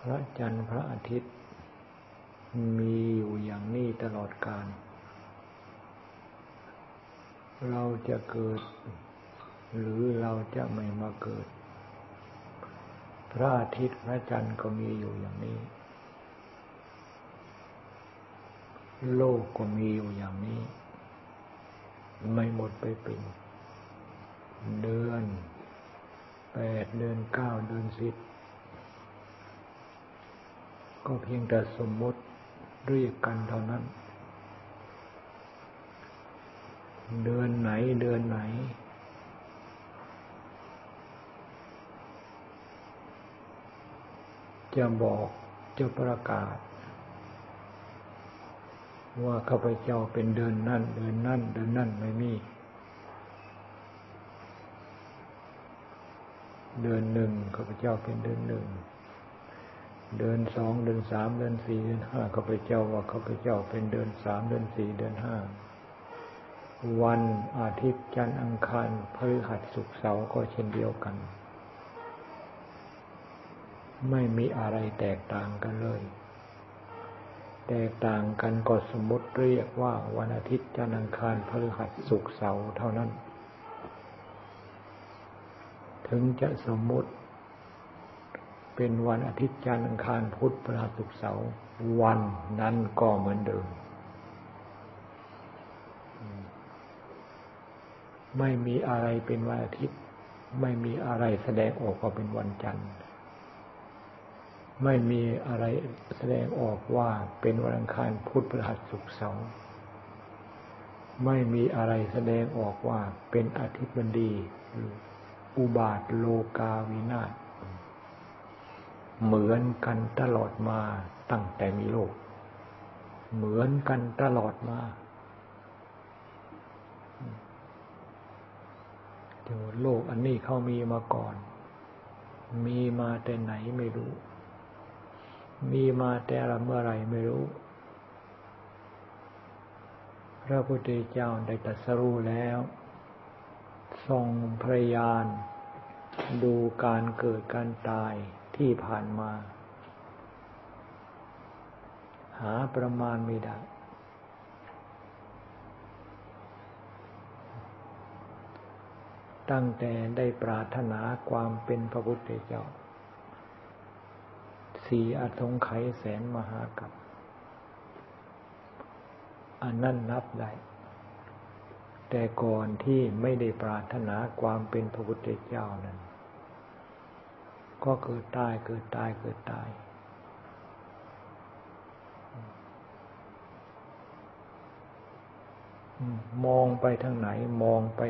ระจันทร์พระอาทิตย์มีอยู่อย่างนี้ตลอดกาลเราจะเกิดหรือเราจะไม่มาเกิดพระอาทิตย์พระจันทร์ก็มีอยู่อย่างนี้โลกก็มีอยู่อย่างนี้ไม่หมดไปเป็นเดือน8 เดือน 9 เดือน 10ก็เพียงแต่สมมติเรียกกันเท่านั้นเดือนไหนจะบอกจะประกาศว่าข้าพเจ้าเป็นเดือนนั่นเดือนนั่นไม่มีเดือนหนึ่งข้าพเจ้าเป็นเดือนหนึ่งเดือน2เดือน3เดือน4เดือน5ข้าพเจ้าว่าข้าพเจ้าเป็นเดือน3เดือน4เดือน5วันอาทิตย์จันทร์อังคารพฤหัสศุกร์เสาร์ก็เช่นเดียวกันไม่มีอะไรแตกต่างกันเลยแตกต่างกันก็สมมุติเรียกว่าวันอาทิตย์จันทร์อังคารพฤหัสศุกร์เสาร์เท่านั้นถึงจะสมมุติเป็นวันอาทิตย์จันทร์อังคารพุธพฤหัสศุกร์เสาร์วันนั้นก็เหมือนเดิมไม่มีอะไรเป็นวันอาทิตย์ไม่มีอะไรแสดงออกว่าเป็นวันจันทร์ไม่มีอะไรแสดงออกว่าเป็นวันอังคารพุธพฤหัสศุกร์เสาร์ไม่มีอะไรแสดงออกว่าเป็นอธิบดีอุบาทโลกาวินาศเหมือนกันตลอดมาตั้งแต่มีโลกเหมือนกันตลอดมาโลกอันนี้เขามีมาก่อนมีมาแต่ไหนไม่รู้มีมาแต่เมื่อไรไม่รู้พระพุทธเจ้าได้ตรัสรู้แล้วทรงพยานดูการเกิดการตายที่ผ่านมาหาประมาณไม่ได้ตั้งแต่ได้ปรารถนาความเป็นพระพุทธเจ้า4 อสงไขยแสนมหากัปอันนั้นนับได้แต่ก่อนที่ไม่ได้ปรารถนาความเป็นพระพุทธเจ้านั้นก็เกิดตายมองไปทางไหนมองไป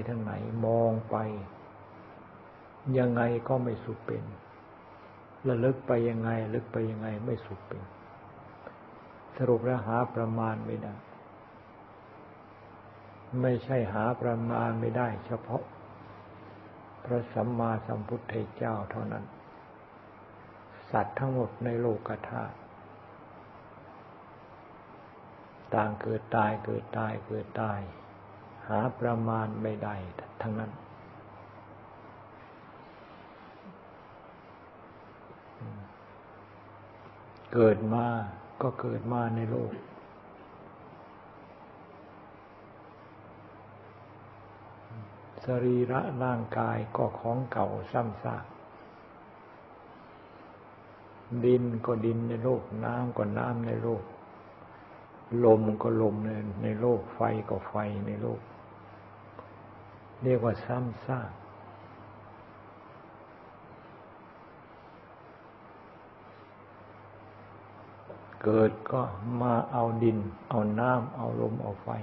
ยังไงก็ไม่สุขเป็นระลึกไปยังไงไม่สุขเป็นสรุปแล้วหาประมาณไม่ได้ไม่ใช่หาประมาณไม่ได้เฉพาะพระสัมมาสัมพุทธเจ้าเท่านั้นสัตว์ทั้งหมดในโลกธาตุต่างเกิดตายหาประมาณไม่ได้ทั้งนั้นเกิดมาก็เกิดมาในโลกสรีระร่างกายก็ของเก่าซ้ำซากดินก็ดินในโลกน้ำก็น้ำในโลกลมก็ลมในโลกไฟก็ไฟในโลกเรียกว่าซ้ำซากเกิดก็มาเอาดินเอาน้ำเอาลมเอาไฟ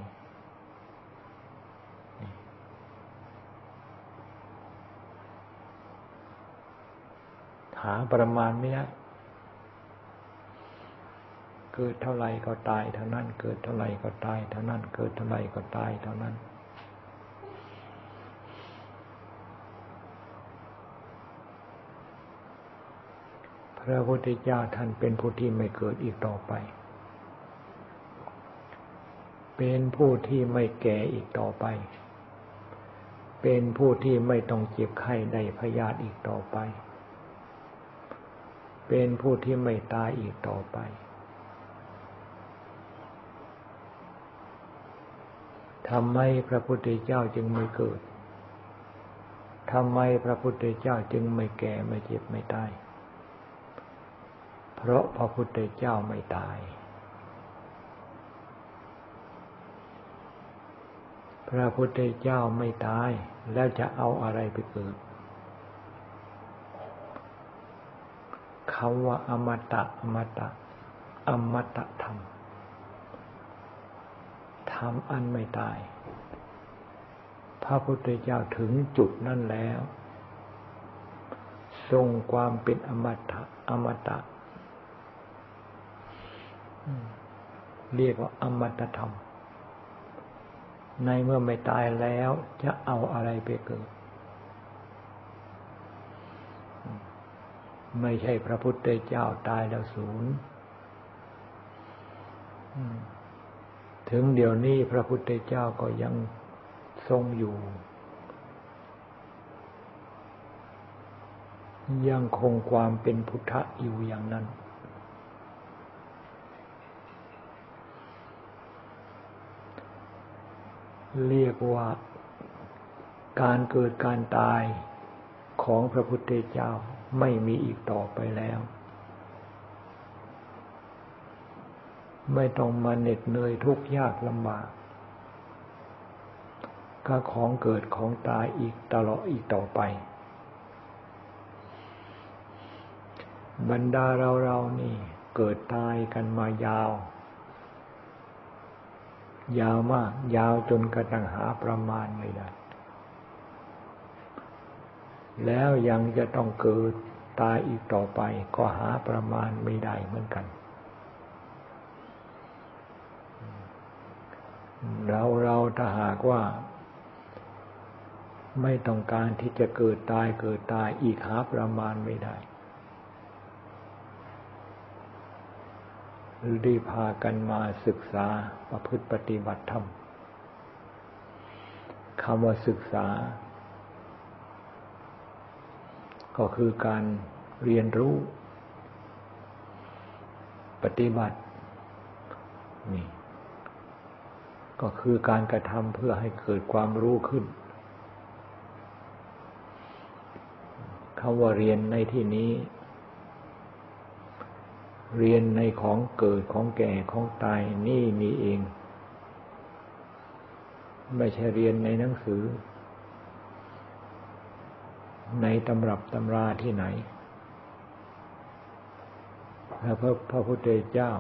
หาประมาณไม่ได้เกิดเท่าไรก็ตายเท่านั้นเกิดเท่าไรก็ตายเท่านั้นเกิดเท่าไรก็ตายเท่านั้นพระพุทธเจ้าท่านเป็นผู้ที่ไม่เกิดอีกต่อไปเป็นผู้ที่ไม่แก่อีกต่อไปเป็นผู้ที่ไม่ต้องเจ็บไข้ได้พยาธิอีกต่อไปเป็นผู้ที่ไม่ตายอีกต่อไปทำไมพระพุทธเจ้าจึงไม่เกิดทำไมพระพุทธเจ้าจึงไม่แก่ไม่เจ็บไม่ตายเพราะพระพุทธเจ้าไม่ตายพระพุทธเจ้าไม่ตายแล้วจะเอาอะไรไปเกิดคำว่าอมตะอมตะอมตะธรรมธรรมอันไม่ตายพระพุทธเจ้าถึงจุดนั้นแล้วทรงความเป็นอมตะอมตะเรียกว่าอมตะธรรมในเมื่อไม่ตายแล้วจะเอาอะไรไปเกิดไม่ใช่พระพุทธเจ้าตายแล้วสูญถึงเดี๋ยวนี้พระพุทธเจ้าก็ยังทรงอยู่ยังคงความเป็นพุทธะอยู่อย่างนั้นเรียกว่าการเกิดการตายของพระพุทธเจ้าไม่มีอีกต่อไปแล้วไม่ต้องมาเหน็ดเหนื่อยทุกข์ยากลำบากก็ของเกิดของตายอีกตลอดอีกต่อไปบรรดาเรานี่เกิดตายกันมายาวยาวมากยาวจนกระทั่งหาประมาณไม่ได้แล้วยังจะต้องเกิดตายอีกต่อไปก็หาประมาณไม่ได้เหมือนกันเราถ้าหากว่าไม่ต้องการที่จะเกิดตายอีกหาประมาณไม่ได้รีบพากันมาศึกษาประพฤติปฏิบัติธรรมคำว่าศึกษาก็คือการเรียนรู้ปฏิบัตินี่ก็คือการกระทำเพื่อให้เกิดความรู้ขึ้นคำว่าเรียนในที่นี้เรียนในของเกิดของแก่ของตายนี่เองไม่ใช่เรียนในหนังสือในตำรับตำราที่ไหนพระพุทธเจ้า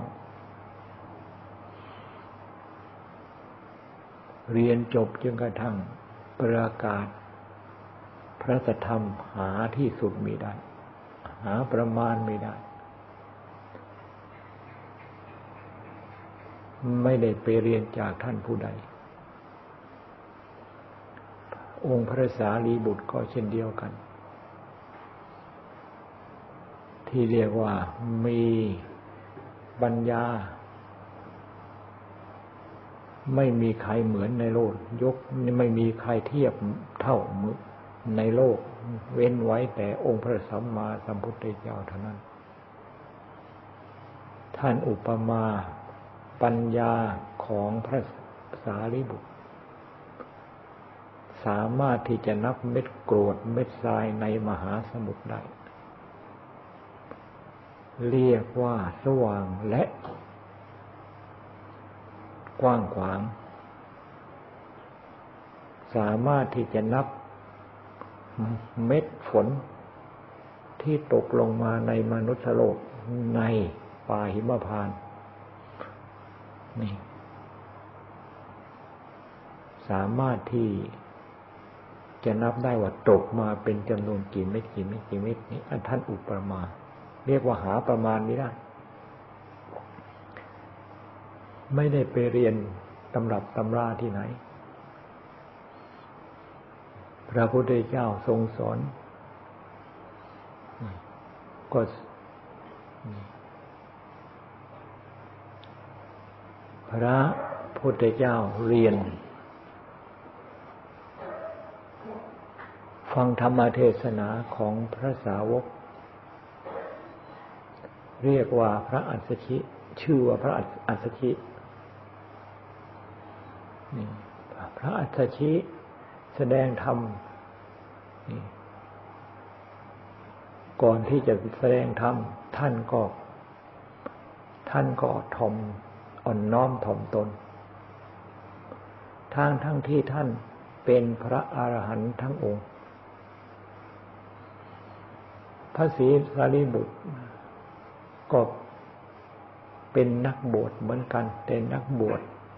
เรียนจบจนกระทั่งประกาศพระสัทธรรมหาที่สุดมิได้หาประมาณไม่ได้ไม่ได้ไปเรียนจากท่านผู้ใดองค์พระสารีบุตรก็เช่นเดียวกันที่เรียกว่ามีปัญญาไม่มีใครเหมือนในโลกไม่มีใครเทียบเท่าในโลกเว้นไว้แต่องค์พระสัมมาสัมพุทธเจ้าเท่านั้นท่านอุปมาปัญญาของพระสารีบุตรสามารถที่จะนับเม็ดกรวดเม็ดทรายในมหาสมุทรได้เรียกว่าสว่างและกว้างขวางสามารถที่จะนับเม็ดฝนที่ตกลงมาในมนุษยโลกในป่าหิมพานต์นี่สามารถที่จะนับได้ว่าตกมาเป็นจำนวนกี่เม็ดนี่อันท่านอุปมาเรียกว่าหาประมาณไม่ได้ไม่ได้ไปเรียนตำรับตำราที่ไหนพระพุทธเจ้าทรงสอนก็พระพุทธเจ้าเรียนฟังธรรมเทศนาของพระสาวกเรียกว่าพระอัสสชิชื่อว่าพระอัสสชินี่พระอัสสชิแสดงธรรมนี่ก่อนที่จะแสดงธรรมท่านก็อ่อนน้อมถ่อมตนทั้งที่ท่านเป็นพระอรหันต์ทั้งองค์พระศรีสารีบุตรก็เป็นนักบวชเหมือนกันแต่นักบวช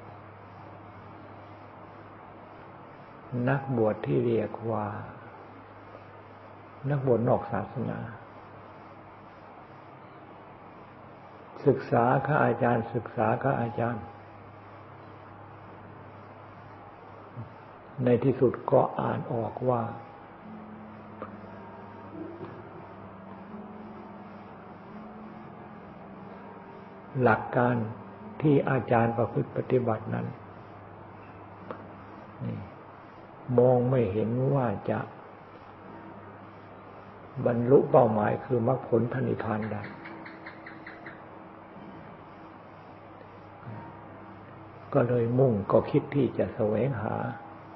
ที่เรียกว่านักบวชนอกศาสนาศึกษาข้าอาจารย์ในที่สุดก็อ่านออกว่าหลักการที่อาจารย์ประพฤติปฏิบัตินั้นมองไม่เห็นว่าจะบรรลุเป้าหมายคือมรรคผลพระนิพพานได้ก็เลยก็คิดที่จะแสวงหา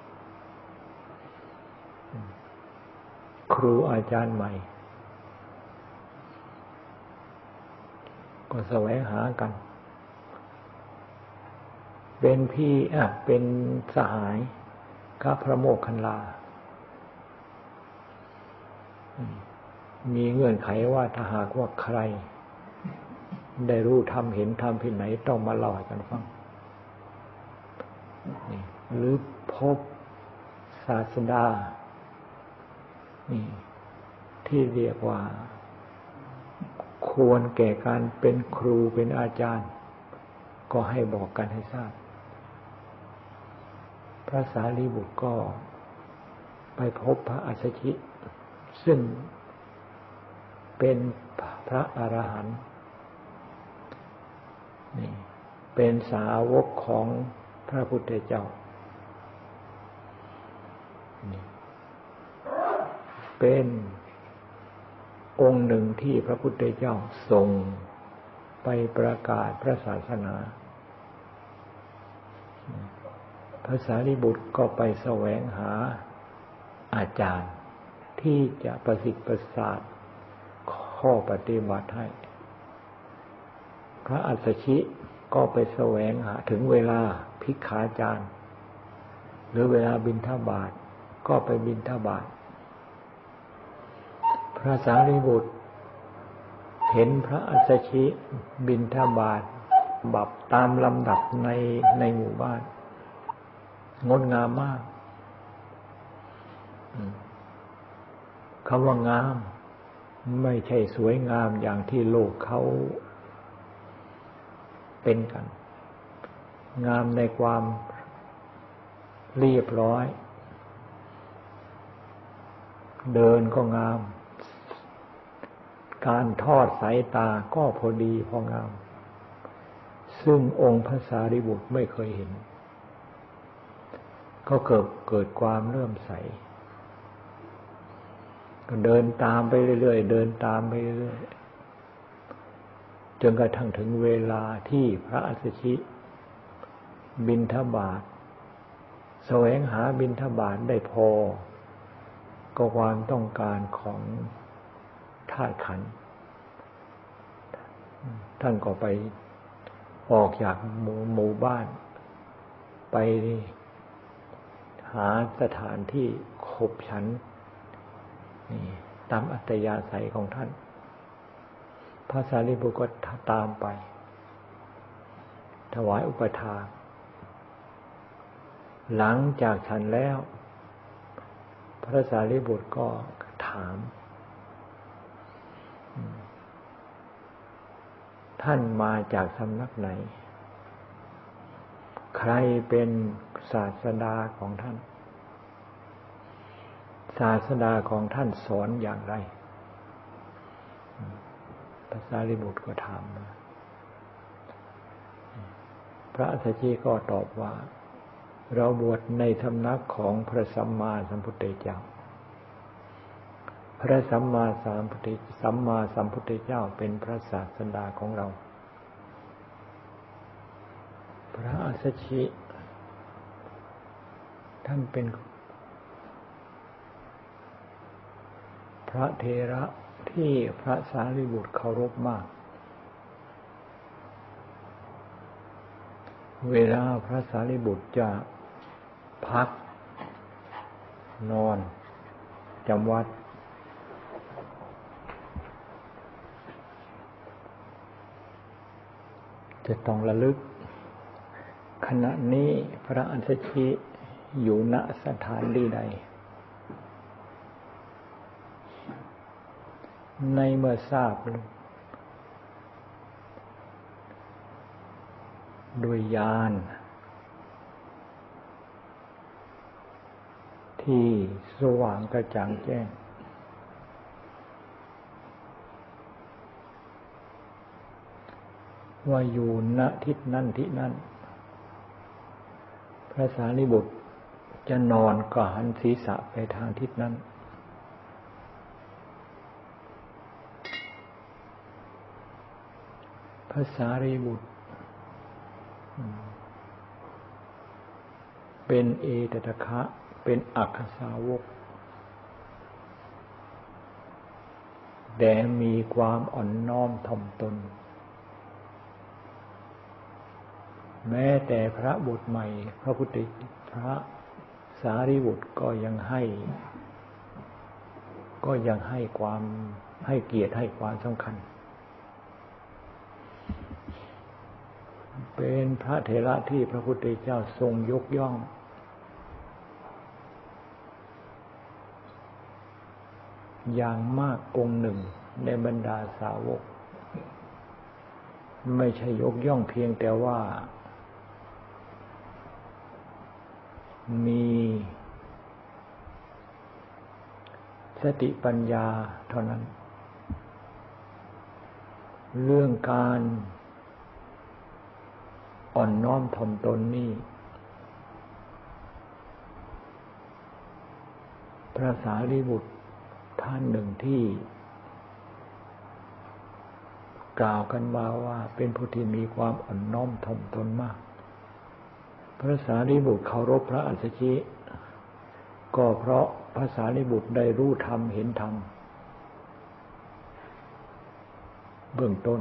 ครูอาจารย์ใหม่ก็แสวงหากันเป็นสหายกับพระโมคคัลลามีเงื่อนไขว่าถ้าหากว่าใครได้รู้ธรรมเห็นธรรมที่ไหนต้องมาเล่าให้กันฟังหรือพบศาสดาที่เรียกว่าควรแก่การเป็นครูเป็นอาจารย์ก็ให้บอกกันให้ทราบพระสารีบุตรก็ไปพบพระอัสสชิซึ่งเป็นพระอรหันต์เป็นสาวกของพระพุทธเจ้าเป็นองค์หนึ่งที่พระพุทธเจ้าทรงไปประกาศพระศาสนาพระสารีบุตรก็ไปแสวงหาอาจารย์ที่จะประสิทธิ์ประสาทข้อปฏิบัติให้พระอัสสชิก็ไปแสวงหาถึงเวลาภิกขาจารย์หรือเวลาบิณฑบาตก็ไปบิณฑบาตพระสารีบุตรเห็นพระอัสสชิบิณฑบาตตามลำดับในหมู่บ้านงดงามมากคำว่างามไม่ใช่สวยงามอย่างที่โลกเขาเป็นกันงามในความเรียบร้อยเดินก็งามการทอดสายตาก็พอดีพองามซึ่งองค์พระสารีบุตรไม่เคยเห็นก็เกิดความเลื่อมใสก็เดินตามไปเรื่อยๆจนกระทั่งถึงเวลาที่พระอัสสชิบิณฑบาตแสวงหาบิณฑบาตได้พอก็ความต้องการของธาตุขันธ์ท่านก็ไปออกจากหมู่บ้านไปหาสถานที่ขบฉันตามอัธยาศัยของท่านพระสารีบุตรก็ตามไปถวายอุปถากหลังจากฉันแล้วพระสารีบุตรก็ถามท่านมาจากสำนักไหนใครเป็นศาสดาของท่านศาสดาของท่านสอนอย่างไรพระสารีบุตรก็ถามพระอัสสชิก็ตอบว่าเราบวชในสำนักของพระสัมมาสัมพุทธเจ้าพระสัมมาสัมพุทธเจ้าเป็นพระศาสดาของเราพระอัสสชิท่านเป็นพระเถระที่พระสารีบุตรเคารพมากเวลาพระสารีบุตรจะพักนอนจำวัดจะต้องระลึกขณะนี้พระอัสสชิอยู่ณสถานที่ใดในเมื่อทราบโดยญาณที่สว่างกระจ่างแจ้งว่าอยู่ณทิศนั้นที่นั่นพระสารีบุตรจะนอนก็หันศีรษะไปทางทิศนั้นพระสารีบุตรเป็นเอตตคะ เป็นอัคคสาวกแต่มีความอ่อนน้อมถ่อมตนแม้แต่พระบุตรใหม่พระสารีบุตรก็ยังให้ความให้เกียรติให้ความสำคัญเป็นพระเถระที่พระพุทธเจ้าทรงยกย่องอย่างมากองค์หนึ่งในบรรดาสาวกไม่ใช่ยกย่องเพียงแต่ว่ามีสติปัญญาเท่านั้นเรื่องการอ่อนน้อมถ่อมตนนี่พระสารีบุตรท่านหนึ่งที่กล่าวกันมาว่าเป็นผู้ที่มีความอ่อนน้อมถ่อมตนมากพระสารีบุตรเคารพพระอัสสชิก็เพราะพระสารีบุตรได้รู้ธรรมเห็นธรรมเบื้องต้น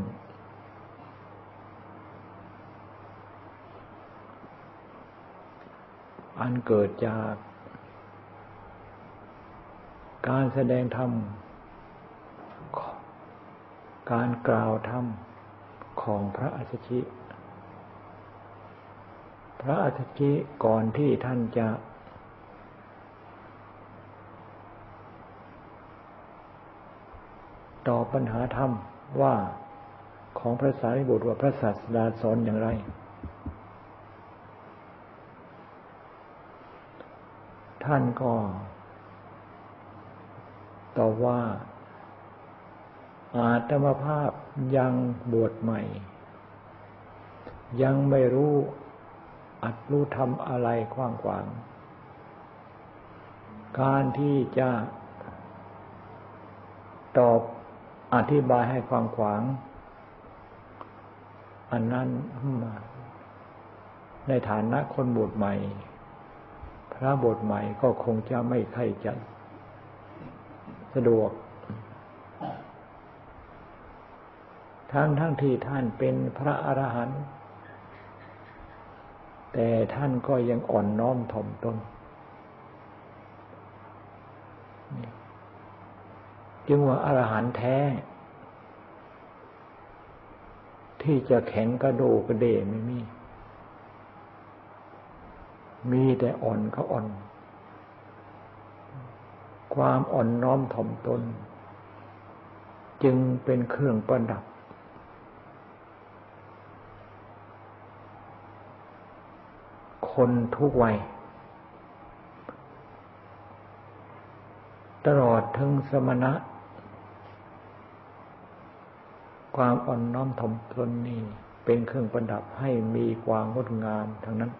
อันเกิดจากการแสดงธรรมการกล่าวธรรมของพระอัสสชิพระอัสสชิก่อนที่ท่านจะตอบปัญหาธรรมว่าของพระสารีบุตรว่าพระศาสดาสอนอย่างไรท่านก็ตอบว่าอาตมาภาพยังบวชใหม่ยังไม่รู้อัดรู้ทำอะไรกว้างขวางการที่จะตอบอธิบายให้กว้างขวางอันนั้นในฐานะคนบวชใหม่พระบวชใหม่ก็คงจะไม่ค่อยจะสะดวกทั้งที่ท่านเป็นพระอรหันต์แต่ท่านก็ยังอ่อนน้อมถ่อมตนจึงว่าอรหันต์แท้ที่จะแข็งกระโดกกระเดไม่มีแต่อ่อนก็อ่อนความอ่อนน้อมถ่อมตนจึงเป็นเครื่องประดับคนทุกวัยตลอดถึงสมณะความอ่อนน้อมถ่อมตนนี่เป็นเครื่องประดับให้มีความงดงามทั้งนั้น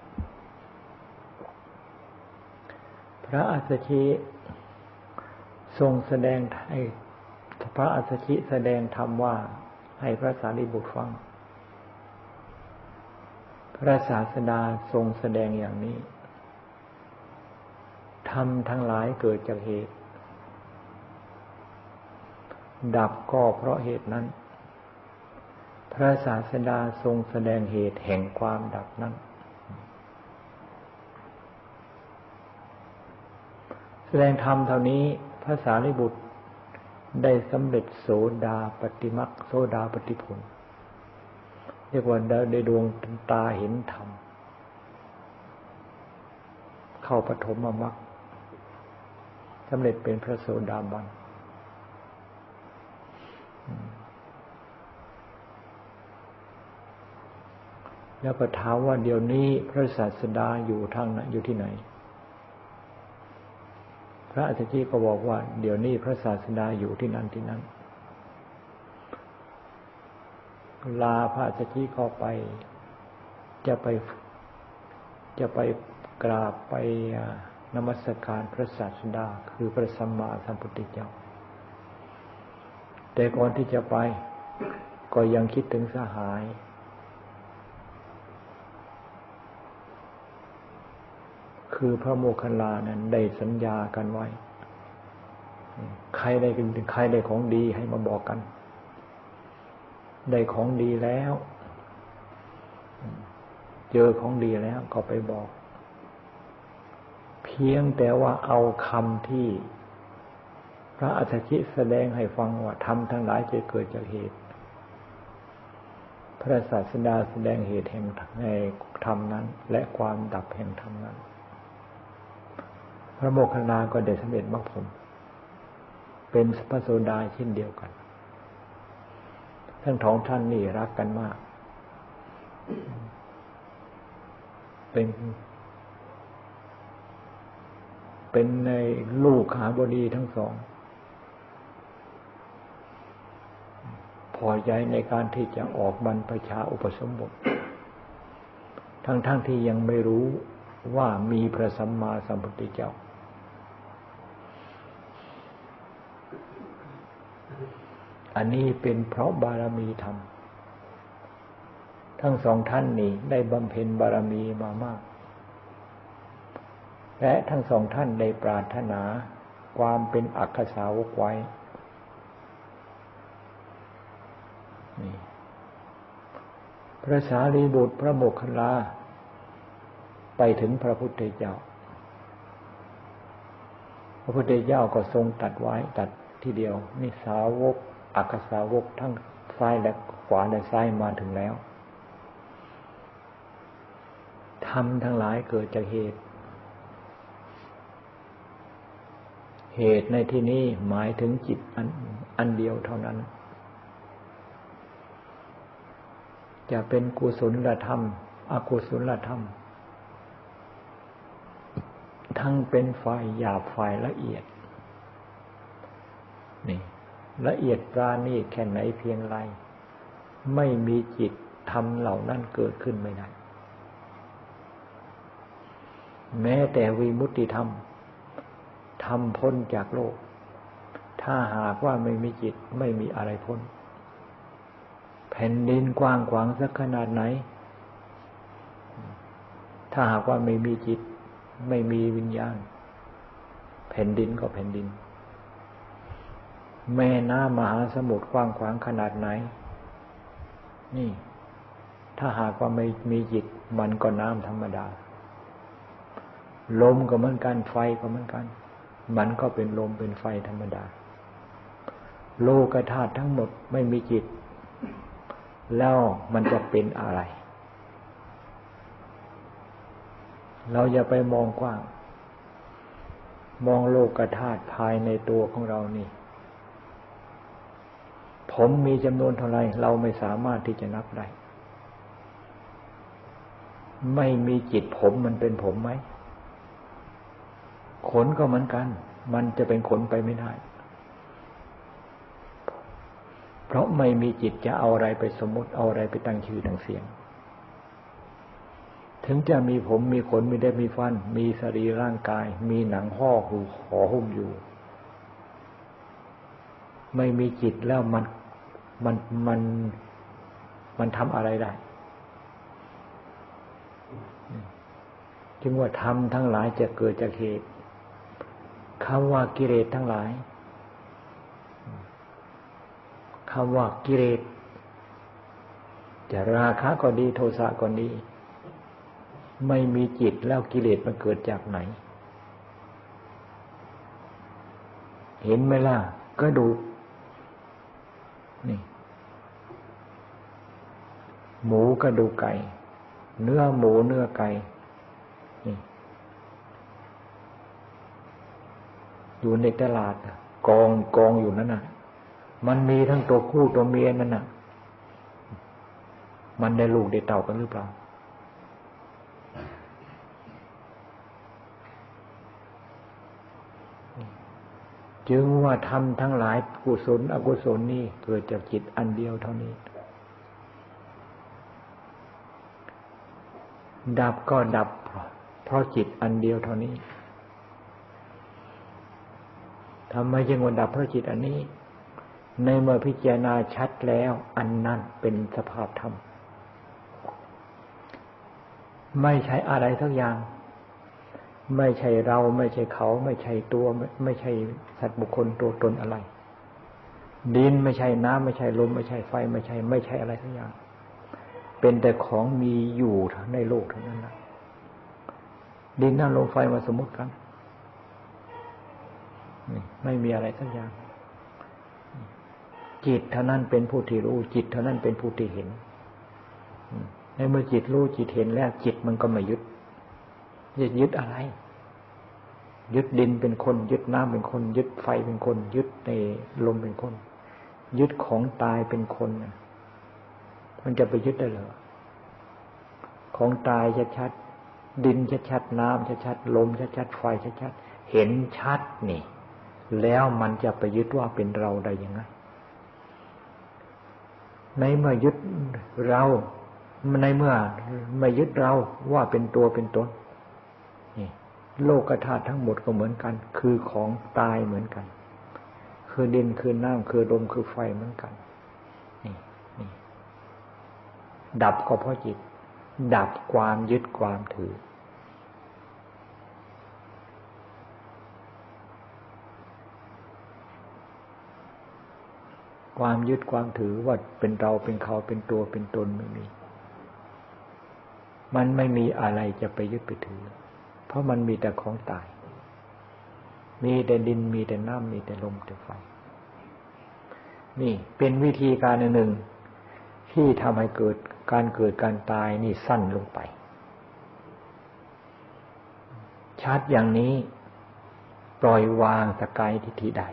พระอัสสชิทรงแสดงให้พระอัสสชิแสดงธรรมว่าให้พระสารีบุตรฟังพระศาสดาทรงแสดงอย่างนี้ธรรมทั้งหลายเกิดจากเหตุดับก็เพราะเหตุนั้นพระศาสดาทรงแสดงเหตุแห่งความดับนั้นแสดงธรรมเท่านี้พระสารีบุตรได้สำเร็จโสดาปัตติมรรคโสดาปัตติผลเรียกว่าได้ดวงตาเห็นธรรมเข้าปฐมมรรคสำเร็จเป็นพระโสดาบันแล้วก็ถามว่าเดี๋ยวนี้พระศาสดาอยู่ทางไหนอยู่ที่ไหนพระอัสสชิก็บอกว่าเดี๋ยวนี้พระศาสดาอยู่ที่นั่นที่นั่นลาพระอัสสชิเข้าไปจะไปกราบไปนมัสการพระศาสดาคือพระสัมมาสัมพุทธเจ้าแต่ก่อนที่จะไปก็ยังคิดถึงสหายคือพระโมคคัลลานั้นได้สัญญากันไว้ใครได้ของดีให้มาบอกกันได้ของดีแล้วเจอของดีแล้วก็ไปบอกเพียงแต่ว่าเอาคำที่พระอัสสชิแสดงให้ฟังว่าธรรมทั้งหลายจะเกิดจากเหตุพระศาสดาแสดงเหตุแห่งธรรมนั้นและความดับแห่งธรรมนั้นพระโมคคัลลาก็ได้สำเร็จมรรคผลเป็นพระโสดาเช่นเดียวกันทั้งสองท่านนี่รักกันมากเป็นในลูกขหบดีทั้งสองพอใจในการที่จะออกบรรพชาอุปสมบททั้งที่ยังไม่รู้ว่ามีพระสัมมาสัมพุทธเจ้าอันนี้เป็นเพราะบารมีธรรมทั้งสองท่านนี่ได้บำเพ็ญบารมีมามากและทั้งสองท่านได้ปรารถนาความเป็นอัคคสาวกไว้นี่พระสารีบุตรพระโมคคัลลาไปถึงพระพุทธเจ้าพระพุทธเจ้าก็ทรงตัดไว้ตัดทีเดียวนี่สาวกอัคคสาวกทั้งซ้ายและขวาและซ้ายมาถึงแล้วธรรมทั้งหลายเกิดจากเหตุในที่นี้หมายถึงจิตอันเดียวเท่านั้นจะเป็นกุศลธรรมอกุศลธรรมทั้งเป็นฝ่ายหยาบฝ่ายละเอียดนี่ละเอียดปราณีตแค่ไหนเพียงไรไม่มีจิตธรรมเหล่านั้นเกิดขึ้นไม่ได้แม้แต่วิมุตติธรรมทำพ้นจากโลกถ้าหากว่าไม่มีจิตไม่มีอะไรพ้นแผ่นดินกว้างขวางสักขนาดไหนถ้าหากว่าไม่มีจิตไม่มีวิญญาณแผ่นดินก็แผ่นดินแม่น้ำมหาสมุทรกว้างขวางขนาดไหนนี่ถ้าหากว่าไม่มีจิตมันก็น้ำธรรมดาลมก็เหมือนกันไฟก็เหมือนกันมันก็เป็นลมเป็นไฟธรรมดาโลกธาตุทั้งหมดไม่มีจิตแล้วมันจะเป็นอะไรเราอย่าไปมองกว้างมองโลกธาตุภายในตัวของเรานี่ผมมีจำนวนเท่าไรเราไม่สามารถที่จะนับได้ไม่มีจิตผมมันเป็นผมไหมขนก็เหมือนกันมันจะเป็นขนไปไม่ได้เพราะไม่มีจิตจะเอาอะไรไปสมมติเอาอะไรไปตั้งชื่อตั้งเสียงถึงจะมีผมมีขนมีเล็บมีฟันมีสรีร่างกายมีหนังห่อหุ้มอยู่ไม่มีจิตแล้วมันทำอะไรได้จึงว่าธรรมทั้งหลายจะเกิดจากเหตุคำว่ากิเลสทั้งหลายคำว่ากิเลสจะราคะก็ดีโทสะก็ดีไม่มีจิตแล้วกิเลสมันเกิดจากไหนเห็นไหมล่ะก็ดูนี่หมูก็ดูไก่เนื้อหมูเนื้อไก่นี่อยู่ในตลาดกองอยู่นั่นน่ะมันมีทั้งตัวผู้ตัวเมียนั่นน่ะมันได้ลูกได้เต่ากันหรือเปล่าจึงว่าทำทั้งหลายกุศลอกุศลนี่เกิดจากจิตอันเดียวเท่านี้ดับก็ดับเพราะจิตอันเดียวเท่านี้ทำไมจึงว่าดับเพราะจิตอันนี้ในเมื่อพิจารณาชัดแล้วอันนั้นเป็นสภาพธรรมไม่ใช่อะไรทั้งอย่างไม่ใช่เราไม่ใช่เขาไม่ใช่ตัวไม่ใช่สัตว์บุคคลตัวตนอะไรดินไม่ใช่น้ำไม่ใช่ลมไม่ใช่ไฟไม่ใช่อะไรทั้งอย่างเป็นแต่ของมีอยู่ในโลกเท่านั้นนะดินน้ำลมไฟมาสมมติกันไม่มีอะไรทั้งอย่างจิตเท่านั้นเป็นผู้ที่รู้จิตเท่านั้นเป็นผู้ที่เห็นในเมื่อจิตรู้จิตเห็นแล้วจิตมันก็ไม่ยึดอะไรยึดดินเป็นคนยึดน้ำเป็นคนยึดไฟเป็นคนยึดในลมเป็นคนยึดของตายเป็นคนมันจะไปยึดได้เหรอของตายชัดๆดินชัดๆน้ำชัดๆลมชัดๆไฟชัดๆเห็นชัดนี่แล้วมันจะไปยึดว่าเป็นเราได้ยังไงในเมื่อยึดเราในเมื่อไม่ยึดเราว่าเป็นตัวเป็นตนนี่โลกธาตุทั้งหมดก็เหมือนกันคือของตายเหมือนกันคือดินคือน้ำคือลมคือไฟเหมือนกันนี่ดับก็เพราะจิตดับความยึดความถือความยึดความถือว่าเป็นเราเป็นเขาเป็นตัวเป็นตนไม่มีมันไม่มีอะไรจะไปยึดไปถือเพราะมันมีแต่ของตายมีแต่ดินมีแต่น้ำมีแต่ลมแต่ไฟนี่เป็นวิธีการหนึ่งที่ทำให้เกิดการตายนี่สั้นลงไปชัดอย่างนี้ปล่อยวางสกายทิฏฐิได้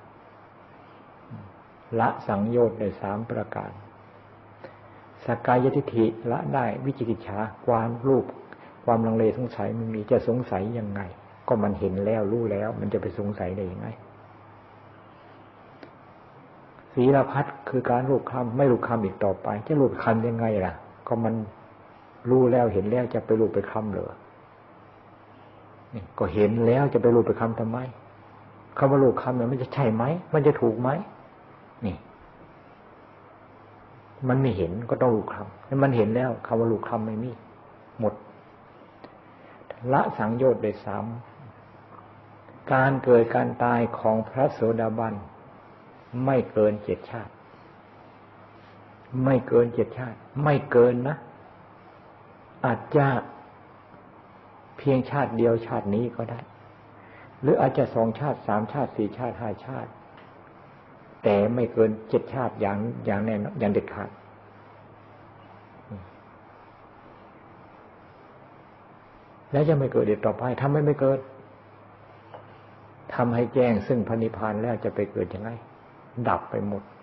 ละสังโยชน์ได้3ประการสกายทิฏฐิละได้วิจิกิจฉาความรูปความลังเลสงสัยมันมีจะสงสัยยังไงก็มันเห็นแล้วรู้แล้วมันจะไปสงสัยได้ยังไงศีลพัฒน์คือการรูปคำไม่รูปคำอีกต่อไปจะรูปคำยังไงล่ะก็มันรู้แล้วเห็นแล้วจะไปรูปไปคำเหรอนี่ก็เห็นแล้วจะไปรูปไปคำทำไมคำว่ารูปคำเนี่ยมันจะใช่ไหมมันจะถูกไหมนี่มันไม่เห็นก็ต้องรูปคำถ้ามันเห็นแล้วคำว่ารูปคำไม่มีหมดละสังโยชน์ได้3การเกิดการตายของพระโสดาบันไม่เกิน7 ชาติไม่เกิน7 ชาติไม่เกินนะอาจจะเพียงชาติเดียวชาตินี้ก็ได้หรืออาจจะ2 ชาติ3 ชาติ4 ชาติ5 ชาติแต่ไม่เกิน7 ชาติอย่างแน่นอนอย่างเด็ดขาดแล้วจะไม่เกิดอีกต่อไปทำให้ไม่เกิดทำให้แจ้งซึ่งพระนิพพานแล้วจะไปเกิดยังไงดับไปหมด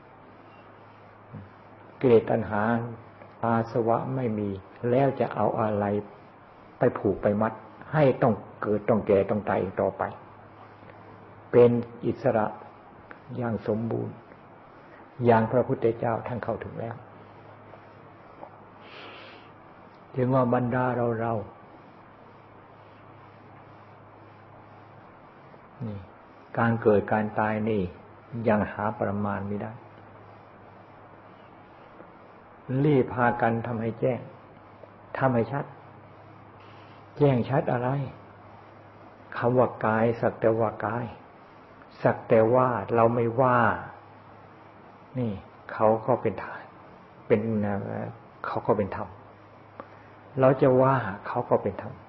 กิเลสตัณหาอาสวะไม่มีแล้วจะเอาอะไรไปผูกไปมัดให้ต้องเกิดต้องแก่ต้องตายอีกต่อไปเป็นอิสระอย่างสมบูรณ์อย่างพระพุทธเจ้าท่านเข้าถึงแล้วถึงว่าบรรดาเรานี่การเกิดการตายนี่ยังหาประมาณไม่ได้รีบพากันทำให้แจ้งทำให้ชัดแจ้งชัดอะไรคำว่ากายสักแต่ว่ากายสักแต่ว่าเราไม่ว่านี่เขาก็เป็นเขาก็เป็นธรรมเราจะว่าเขาก็เป็นธรรม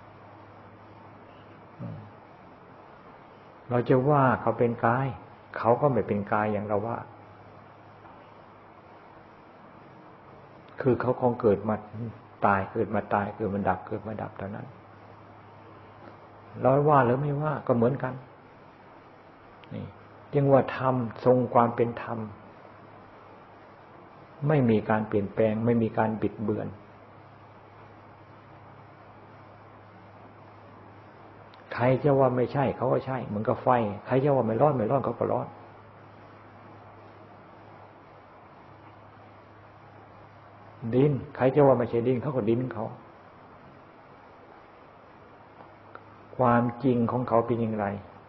เราจะว่าเขาเป็นกายเขาก็ไม่เป็นกายอย่างเราว่าคือเขาคงเกิดมาตายเกิดมาตายเกิดมาดับเกิดมาดับเท่านั้นเราว่าหรือไม่ว่าก็เหมือนกันนี่จึงว่าธรรมทรงความเป็นธรรมไม่มีการเปลี่ยนแปลงไม่มีการบิดเบือนใครจะว่าไม่ใช่เขาก็ใช่เหมือนกับไฟใครจะว่าไม่ร้อนเขาก็ร้อนดินใครจะว่าไม่ใช่ดินเขาก็ดินเขาความจริงของเขาเป็นอย่างไร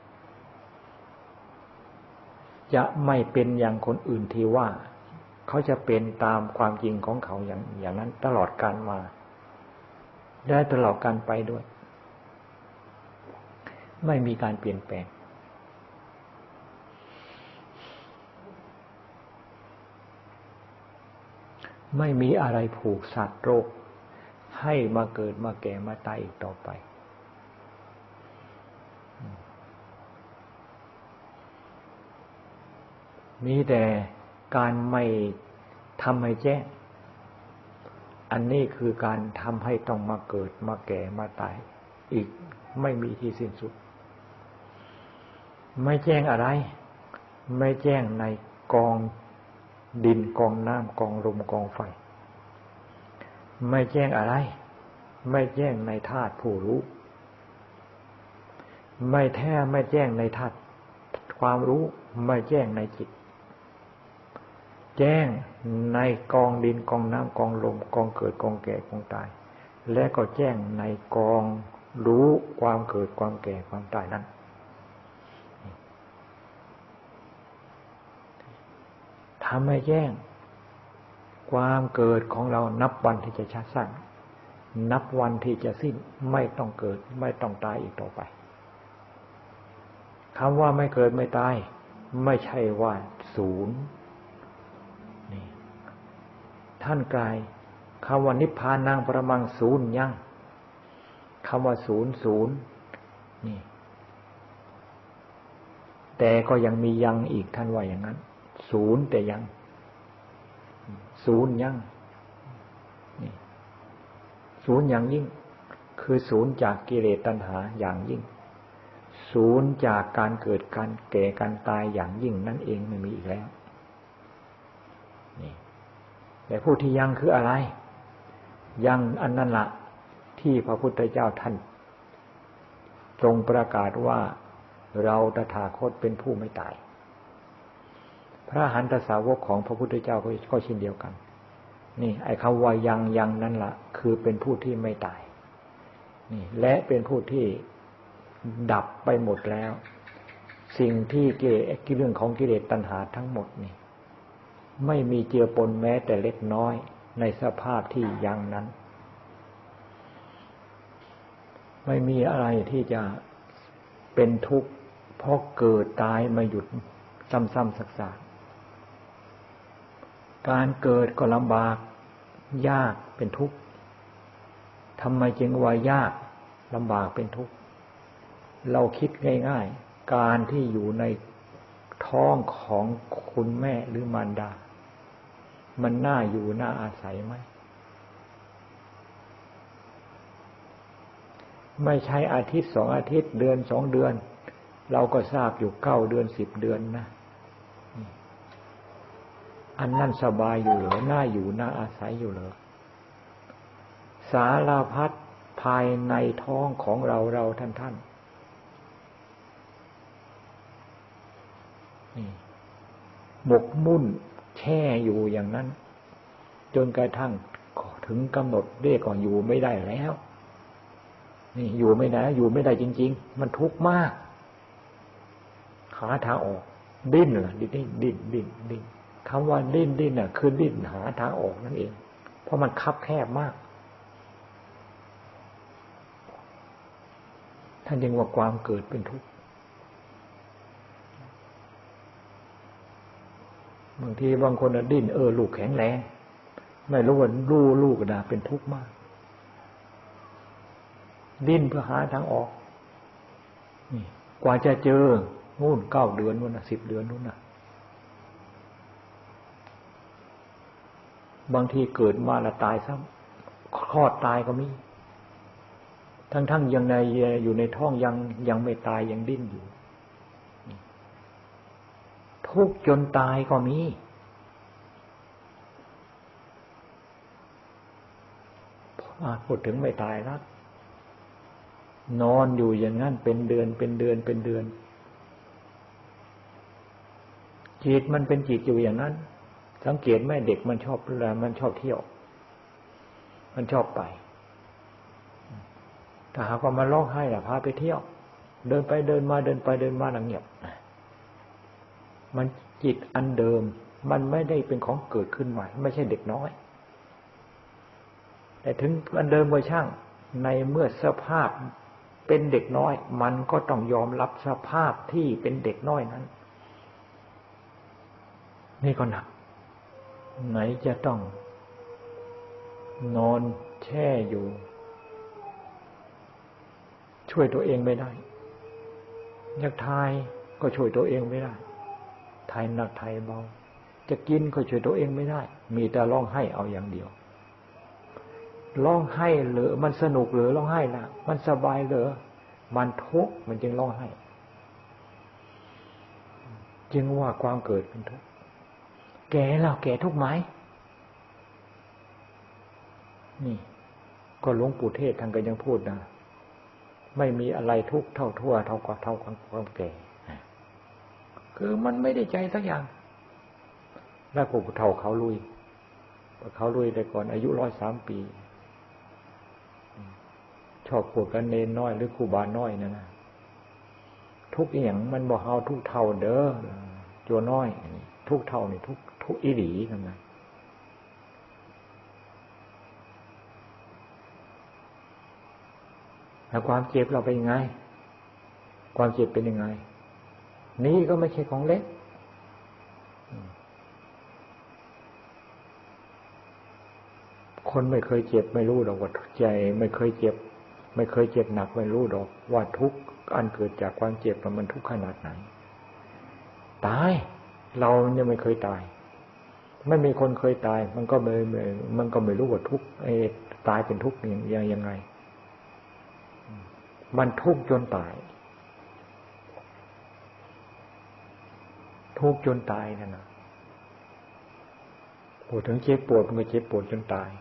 จะไม่เป็นอย่างคนอื่นที่ว่าเขาจะเป็นตามความจริงของเขาอย่างนั้นตลอดกาลมาได้ตลอดกาลไปด้วยไม่มีการเปลี่ยนแปลงไม่มีอะไรผูกสัตว์โรคให้มาเกิดมาแก่มาตายอีกต่อไปมีแต่การไม่ทำให้แจ้งอันนี้คือการทำให้ต้องมาเกิดมาแก่มาตายอีกไม่มีที่สิ้นสุดไม่แจ้งอะไรไม่แจ้งในกองดินกองน้ำกองลมกองไฟไม่แจ้งอะไรไม่แจ้งในธาตุผู้รู้ไม่แจ้งในธาตุความรู้ไม่แจ้งในจิตแจ้งในกองดินกองน้ำกองลมกองเกิดกองแก่กองตายและก็แจ้งในกองรู้ความเกิดความแก่ความตายนั้นทำให้แจ้งความเกิดของเรานับวันที่จะชัดสั้นนับวันที่จะสิ้นไม่ต้องเกิดไม่ต้องตายอีกต่อไปคำว่าไม่เกิดไม่ตายไม่ใช่ว่าศูนย์นี่ท่านกลายคำว่านิพพานังปรมังศูนย์ยังคำว่าศูนย์นี่แต่ก็ยังมียังอีกท่านว่าอย่างนั้นศูนย์แต่ยังศูนย์ยังนี่ศูนย์อย่างยิ่งคือศูนย์จากกิเลสตัณหาอย่างยิ่งศูนย์จากการเกิดการแก่การตายอย่างยิ่งนั่นเองไม่มีอีกแล้วนี่แต่ผู้ที่ยังคืออะไรยังอันนั้นละที่พระพุทธเจ้าท่านทรงประกาศว่าเราตถาคตเป็นผู้ไม่ตายพระอรหันตสาวกของพระพุทธเจ้าก็เช่นเดียวกันนี่ไอ้คำว่ายังนั้นละคือเป็นผู้ที่ไม่ตายนี่และเป็นผู้ที่ดับไปหมดแล้วสิ่งที่เรื่องของกิเลสตัณหาทั้งหมดนี่ไม่มีเจือปนแม้แต่เล็กน้อยในสภาพที่ยังนั้นไม่มีอะไรที่จะเป็นทุกข์เพราะเกิดตายมาหยุดซ้ำๆซักๆการเกิดก็ลำบากยากเป็นทุกข์ทำไมจึงว่ายากลำบากเป็นทุกข์เราคิดง่ายๆการที่อยู่ในท้องของคุณแม่หรือมารดามันน่าอยู่น่าอาศัยไหมไม่ใช่อาทิตย์2 อาทิตย์เดือน2 เดือนเราก็ทราบอยู่9 เดือน10 เดือนนะอันนั้นสบายอยู่เหรอน่าอยู่น่าอาศัยอยู่เหรอสารพัดภายในท้องของเราท่านหมกมุ่นแช่อยู่อย่างนั้นจนกระทั่งถึงกำหนดเรียกก่อนอยู่ไม่ได้แล้วนี่อยู่ไม่ได้อยู่ไม่ได้จริงๆมันทุกข์มากหาทางออกดิ้นล่ะดิ้นคำว่าดิ้นน่ะคือดิ้นหาทางออกนั่นเองเพราะมันคับแคบมากท่านจึงว่าความเกิดเป็นทุกข์บางทีบางคนดิ้นลูกแข็งแรงไม่รู้ว่าลูกน่ะเป็นทุกข์มากดิ้นเพื่อหาทางออกนี่กว่าจะเจอนู่น9 เดือนนู่นนะ10 เดือนนู่นนะบางทีเกิดมาแล้วตายซ้ำคลอดตายก็มีทั้งยังในอยู่ในท้องยังไม่ตายยังดิ้นอยู่ทุกข์จนตายก็มีพูดถึงไม่ตายแล้วนอนอยู่อย่างนั้นเป็นเดือนจิตมันเป็นจิตอยู่อย่างนั้นสังเกตไหมเด็กมันชอบเที่ยวมันชอบไปถ้าหากว่ามันร้องไห้ล่ะพาไปเที่ยวเดินไปเดินมาหนังเงียบมันจิตอันเดิมมันไม่ได้เป็นของเกิดขึ้นใหม่ไม่ใช่เด็กน้อยแต่ถึงอันเดิมก็ช่างในเมื่อสภาพเป็นเด็กน้อยมันก็ต้องยอมรับสภาพที่เป็นเด็กน้อยนั้นนี่ก็หนักไหนจะต้องนอนแช่อยู่ช่วยตัวเองไม่ได้อยากทายก็ช่วยตัวเองไม่ได้ทายหนักทายเบาจะกินก็ช่วยตัวเองไม่ได้มีแต่ร้องไห้เอาอย่างเดียวร้องไห้เหรอมันสนุกเหรอร้องไห้ล่ะมันสบายเหรอมันทุกข์มันจึงร้องไห้จึงว่าความเกิดเป็นทุกข์แก่แล้วแก่ทุกข์ไหมนี่ก็หลวงปู่เทศท่านก็ยังพูดนะไม่มีอะไรทุกข์เท่าความแก่คือมันไม่ได้ใจสักอย่างแล้วปู่เฒ่าเขาลุยแต่ก่อนอายุ103 ปีชอบพูดกันเนนน้อยหรือครูบาน้อยนั่นนะทุกอย่างมันบอกเอาทุกเท่าเด้อจัวน้อยทุกเท่านี่ทุกอีหลีนั่นนะแล้วความเจ็บเราเป็นยังไงความเจ็บเป็นยังไงนี่ก็ไม่ใช่ของเล็กคนไม่เคยเจ็บไม่รู้หรอกว่าใจไม่เคยเจ็บหนักไม่รู้หรอกว่าทุกข์อันเกิดจากความเจ็บมันทุกข์ขนาดไหนตายเราเนี่ยไม่เคยตายไม่มีคนเคยตายมันก็ไม่รู้ว่าทุกข์ตายเป็นทุกข์ยังไงมันทุกข์จนตายทุกข์จนตายนั่นนะพูดถึงเจ็บปวดมันก็เจ็บปวดจนตาย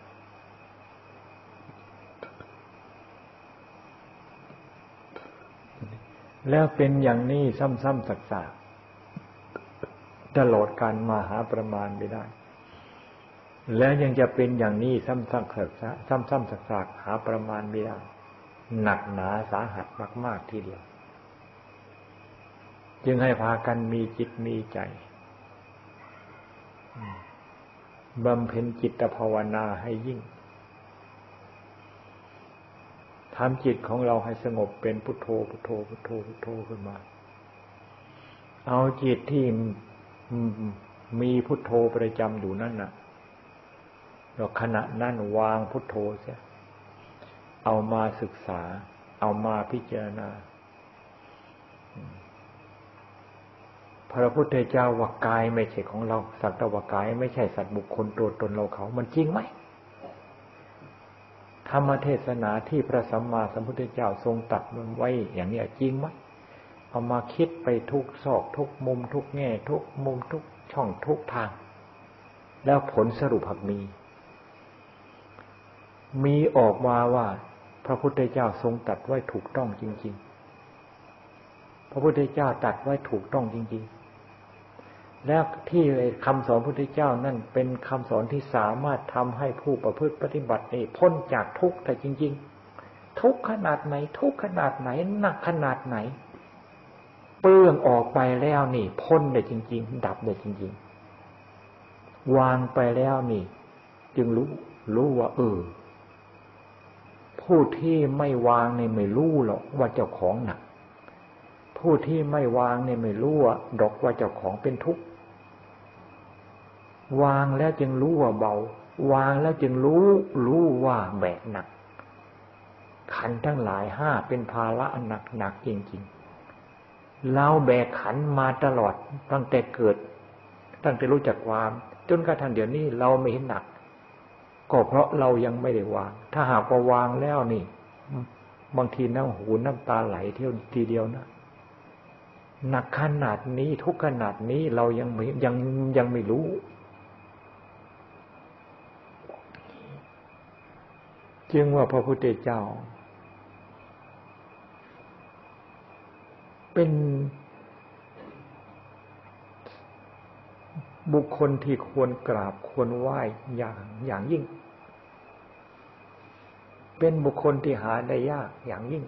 แล้วเป็นอย่างนี้ซ้ำๆซักๆตลอดการมาหาประมาณไม่ได้แล้วยังจะเป็นอย่างนี้ซ้ำๆซักๆหาประมาณไม่ได้หนักหนาสาหัสมากๆทีเดียวจึงให้พากันมีจิตมีใจบำเพ็ญจิตภาวนาให้ยิ่งทำจิตของเราให้สงบเป็นพุทโธขึ้นมาเอาจิตที่มีพุทโธประจำอยู่นั่นน่ะแล้วขณะนั้นวางพุทโธเสียเอามาศึกษาเอามาพิจารณาพระพุทธเจ้าว่ากายไม่ใช่ของเราสักแต่ว่ากายไม่ใช่สัตว์บุคคลตัวตนเราเขามันจริงไหมธรรมเทศนาที่พระสัมมาสัมพุทธเจ้าทรงตรัสไว้อย่างนี้จริงไหมเอามาคิดไปทุกซอกทุกมุมทุกแง่ทุกมุมทุกช่องทุกทางแล้วผลสรุปหักมีออกมาว่าพระพุทธเจ้าทรงตรัสไว้ถูกต้องจริงๆพระพุทธเจ้าตรัสไว้ถูกต้องจริงๆแล้วที่คำสอนพระพุทธเจ้านั่นเป็นคำสอนที่สามารถทำให้ผู้ประพฤติปฏิบัติพ้นจากทุกข์แต่จริงๆทุกข์ขนาดไหนทุกข์ขนาดไหนหนักขนาดไหนเปลื้องออกไปแล้วนี่พ้นได้จริงๆดับได้จริงๆวางไปแล้วนี่จึงรู้ว่าผู้ที่ไม่วางเนี่ยไม่รู้หรอกว่าเจ้าของหนักผู้ที่ไม่วางเนี่ยไม่รู้หรอกว่าเจ้าของเป็นทุกข์วางแล้วจึงรู้ว่าเบาวางแล้วจึงรู้ว่าแบกหนักขันธ์ทั้งหลายห้าเป็นภาระหนักจริงๆเราแบกขันธ์มาตลอดตั้งแต่เกิดตั้งแต่รู้จักความจนกระทั่งเดี๋ยวนี้เราไม่เห็นหนักก็เพราะเรายังไม่ได้วางถ้าหากว่าวางแล้วนี่บางทีน้ำหูน้ำตาไหลเที่ยวทีเดียวนะหนักขนาดนี้ทุกขนาดนี้เรายังไม่รู้จึงว่าพระพุทธเจ้าเป็นบุคคลที่ควรกราบควรไหว้อย่างยิ่งเป็นบุคคลที่หาได้ยากอย่างยิ่ง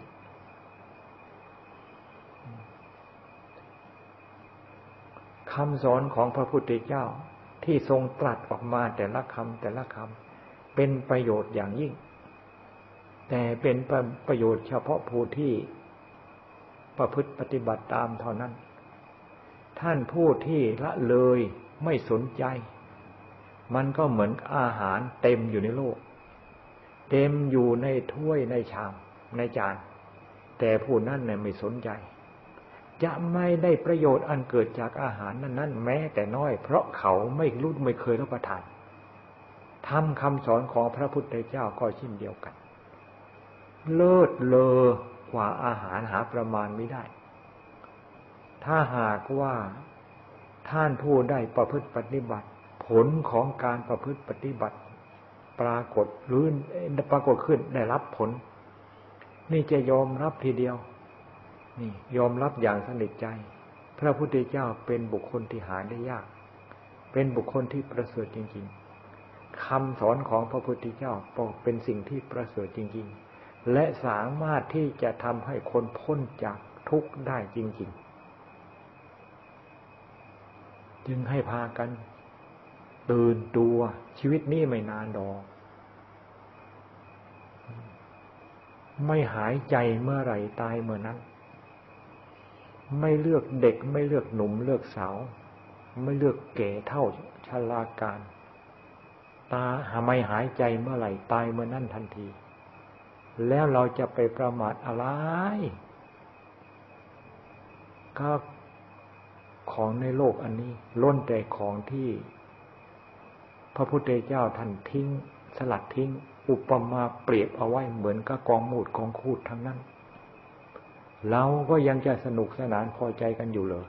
คำสอนของพระพุทธเจ้าที่ทรงตรัสออกมาแต่ละคำเป็นประโยชน์อย่างยิ่งแต่เป็นประโยชน์เฉพาะผู้ที่ประพฤติปฏิบัติตามเท่านั้นท่านผู้ที่ละเลยไม่สนใจมันก็เหมือนอาหารเต็มอยู่ในโลกเต็มอยู่ในถ้วยในชามในจานแต่ผู้นั้นเนี่ยไม่สนใจจะไม่ได้ประโยชน์อันเกิดจากอาหารนั้นแม้แต่น้อยเพราะเขาไม่เคยรับประทานทำคำสอนของพระพุทธเจ้าก็เช่นเดียวกันเลิศเลอกว่าอาหารหาประมาณไม่ได้ถ้าหากว่าท่านผู้ได้ประพฤติปฏิบัติผลของการประพฤติปฏิบัติปรากฏขึ้นได้รับผลนี่จะยอมรับทีเดียวนี่ยอมรับอย่างสนิทใจพระพุทธเจ้าเป็นบุคคลที่หาได้ยากเป็นบุคคลที่ประเสริฐจริงๆคำสอนของพระพุทธเจ้าเป็นสิ่งที่ประเสริฐจริงๆและสามารถที่จะทำให้คนพ้นจากทุกข์ได้จริงๆจึงให้พากันตื่นตัวชีวิตนี้ไม่นานดอกไม่หายใจเมื่อไหร่ตายเมื่อนั้นไม่เลือกเด็กไม่เลือกหนุ่มเลือกสาวไม่เลือกแก่เฒ่าชราการไม่หายใจเมื่อไหร่ตายเมื่อนั้นทันทีแล้วเราจะไปประมาทอะไรก็ของในโลกอันนี้ล้วนแต่ของที่พระพุทธเจ้าท่านทิ้งสลัดทิ้งอุปมาเปรียบเอาไว้เหมือนกับกองมูดกองคูดทั้งนั้นเราก็ยังจะสนุกสนานพอใจกันอยู่เลย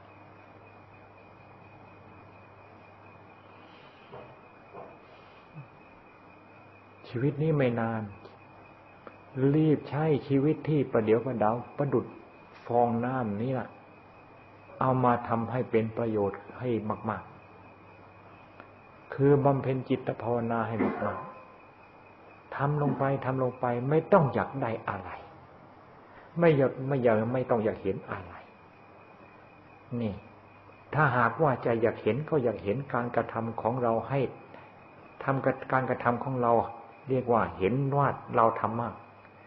ชีวิตนี้ไม่นานรีบใช้ชีวิตที่ประเดี๋ยวประดาวประดุจฟองน้ำนี่แหละเอามาทำให้เป็นประโยชน์ให้มากๆคือบำเพ็ญจิตภาวนาให้มากๆทำลงไปไม่ต้องอยากได้อะไรไม่ต้องอยากเห็นอะไรนี่ถ้าหากว่าจะอยากเห็นก็อยากเห็นการกระทำของเราให้ทำการกระทำของเราเรียกว่าเห็นว่าเราทำมาก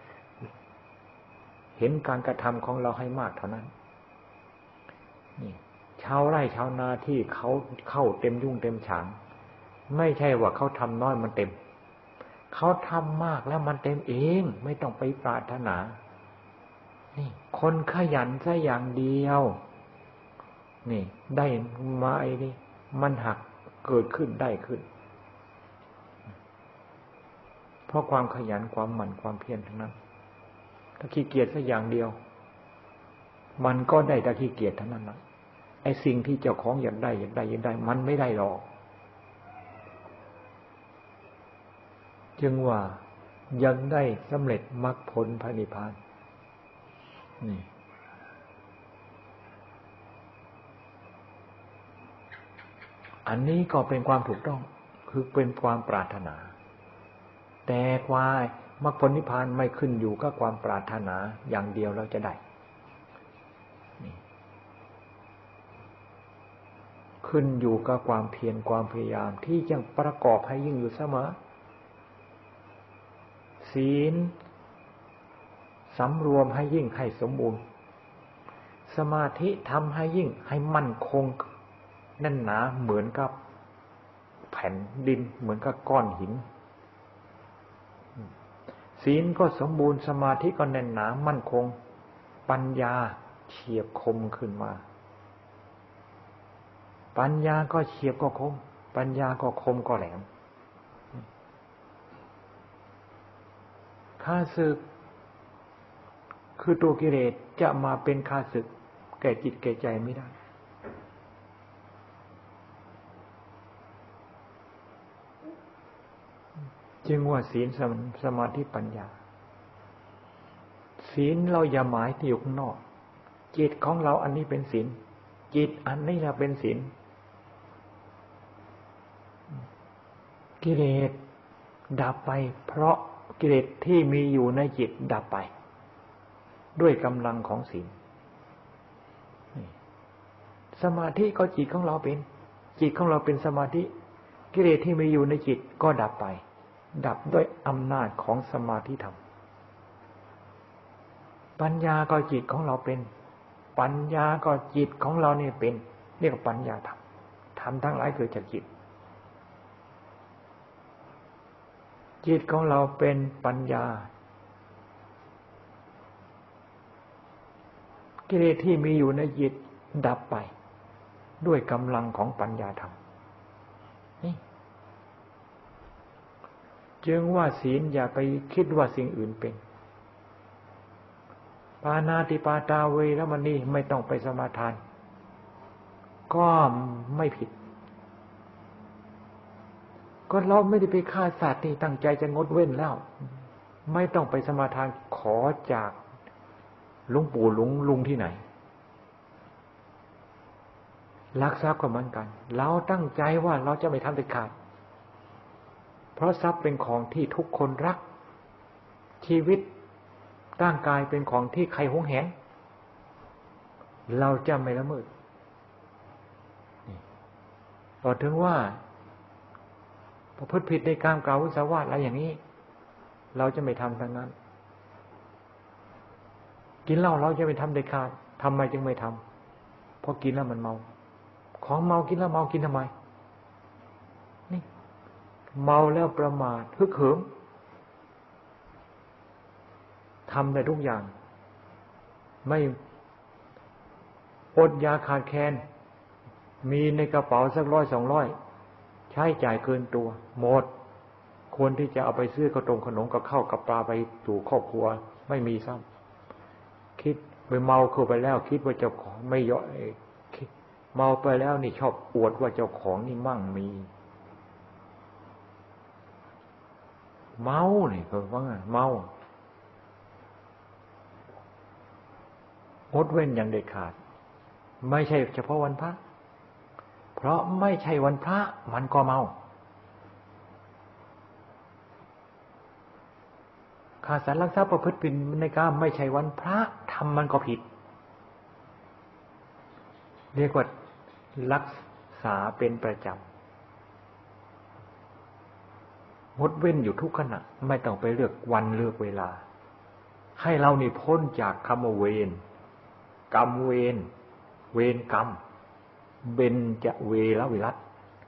เห็นการกระทำของเราให้มากเท่านั้นนี่ชาวไร่ชาวนาที่เขาเข้าเต็มยุ่งเต็มฉางไม่ใช่ว่าเขาทำน้อยมันเต็มเขาทำมากแล้วมันเต็มเองไม่ต้องไปปรารถนานี่คนขยันซะอย่างเดียวนี่ได้มาไอ้นี่มันหักเกิดขึ้นได้ขึ้นเพราะความขยันความหมั่นความเพียรทั้งนั้นถ้าขี้เกียจซะอย่างเดียวมันก็ได้แต่ขี้เกียจเท่านั้นแหละไอ้สิ่งที่เจ้าของอยากได้มันไม่ได้หรอกจึงว่ายังได้สำเร็จมรรคผลพระนิพพานนี่อันนี้ก็เป็นความถูกต้องคือเป็นความปรารถนาแต่ความมรรคผลนิพพานไม่ขึ้นอยู่กับความปรารถนาอย่างเดียวเราจะได้นี่ขึ้นอยู่กับความเพียรความพยายามที่จะประกอบให้ยิ่งอยู่เสมอศีลสำรวมให้ยิ่งให้สมบูรณ์สมาธิทำให้ยิ่งให้มั่นคงแน่นหนาเหมือนกับแผ่นดินเหมือนกับก้อนหินศีลก็สมบูรณ์สมาธิก็แน่นหนามั่นคงปัญญาเฉียบคมขึ้นมาปัญญาก็เฉียบก็คมปัญญาก็คมก็แหลมข้าศึกคือตัวกิเลสจะมาเป็นข้าศึกแก่จิตแก่ใจไม่ได้จึงว่าศีลสมาธิปัญญาศีลเราอย่าหมายที่อยู่ข้างนอกจิตของเราอันนี้เป็นศีลจิตอันนี้เราเป็นศีลกิเลสดับไปเพราะกิเลสที่มีอยู่ในจิตดับไปด้วยกำลังของศีลสมาธิก็จิตของเราเป็นจิตของเราเป็นสมาธิกิเลสที่มีอยู่ในจิตก็ดับไปดับด้วยอำนาจของสมาธิธรรมปัญญาก็จิตของเราเป็นปัญญาก็จิตของเราเนี่ยเป็นเรียกว่าปัญญาธรรมธรรมทั้งหลายเกิดจากจิตจิตของเราเป็นปัญญากิเลสที่มีอยู่ในจิตดับไปด้วยกำลังของปัญญาธรรมนี่จึงว่าศีลอย่าไปคิดว่าสิ่งอื่นเป็นปาณาติปาตาเวรมณีไม่ต้องไปสมาทานก็ไม่ผิดก็เราไม่ได้ไปฆ่าสัตว์นี่ตั้งใจจะงดเว้นแล้วไม่ต้องไปสมาทานขอจากหลวงปู่หลวงลุงที่ไหนลักทรัพย์ก็เหมือนกันเราตั้งใจว่าเราจะไม่ทำเด็ดขาดเพราะทรัพย์เป็นของที่ทุกคนรักชีวิตร่างกายเป็นของที่ใครหวงแหนเราจะไม่ละเมิดต่อถึงว่าประพฤติผิดในกามกล่าวมุสาวาทอะไรอย่างนี้เราจะไม่ทำทั้งนั้นกินเหล้าเราจะไม่ทำเด็ดขาดทำไมจึงไม่ทำเพราะกินแล้วมันเมาของเมากินแล้วเมากินทำไมนี่เมาแล้วประมาทฮึกเหิมทำได้ทุกอย่างไม่อดอยากขาดแคลนมีในกระเป๋าสัก100-200ใช้จ่ายเกินตัวหมดควรที่จะเอาไปซื้อขนมกับข้าวกับปลาไปสู่ครอบครัวไม่มีซ้ำคิดไปเมาเข้าไปแล้วคิดว่าเจ้าของไม่ย่อยเมาไปแล้วนี่ชอบอวดว่าเจ้าของนี่มั่งมีเมาเนี่ยเขาว่าไงเมางดเว้นอย่างเด็ดขาดไม่ใช่เฉพาะวันพระเพราะไม่ใช่วันพระมันก็เมาฆ่าสัตว์ลักทรัพย์ประพฤติผิดในกามไม่ใช่วันพระทำมันก็ผิดเรียกว่ารักษาเป็นประจำงดเว้นอยู่ทุกขณะไม่ต้องไปเลือกวันเลือกเวลาให้เรานี่พ้นจากคำว่าเวรกรรมเวรเวรกรรมเบญจเวรวิรัต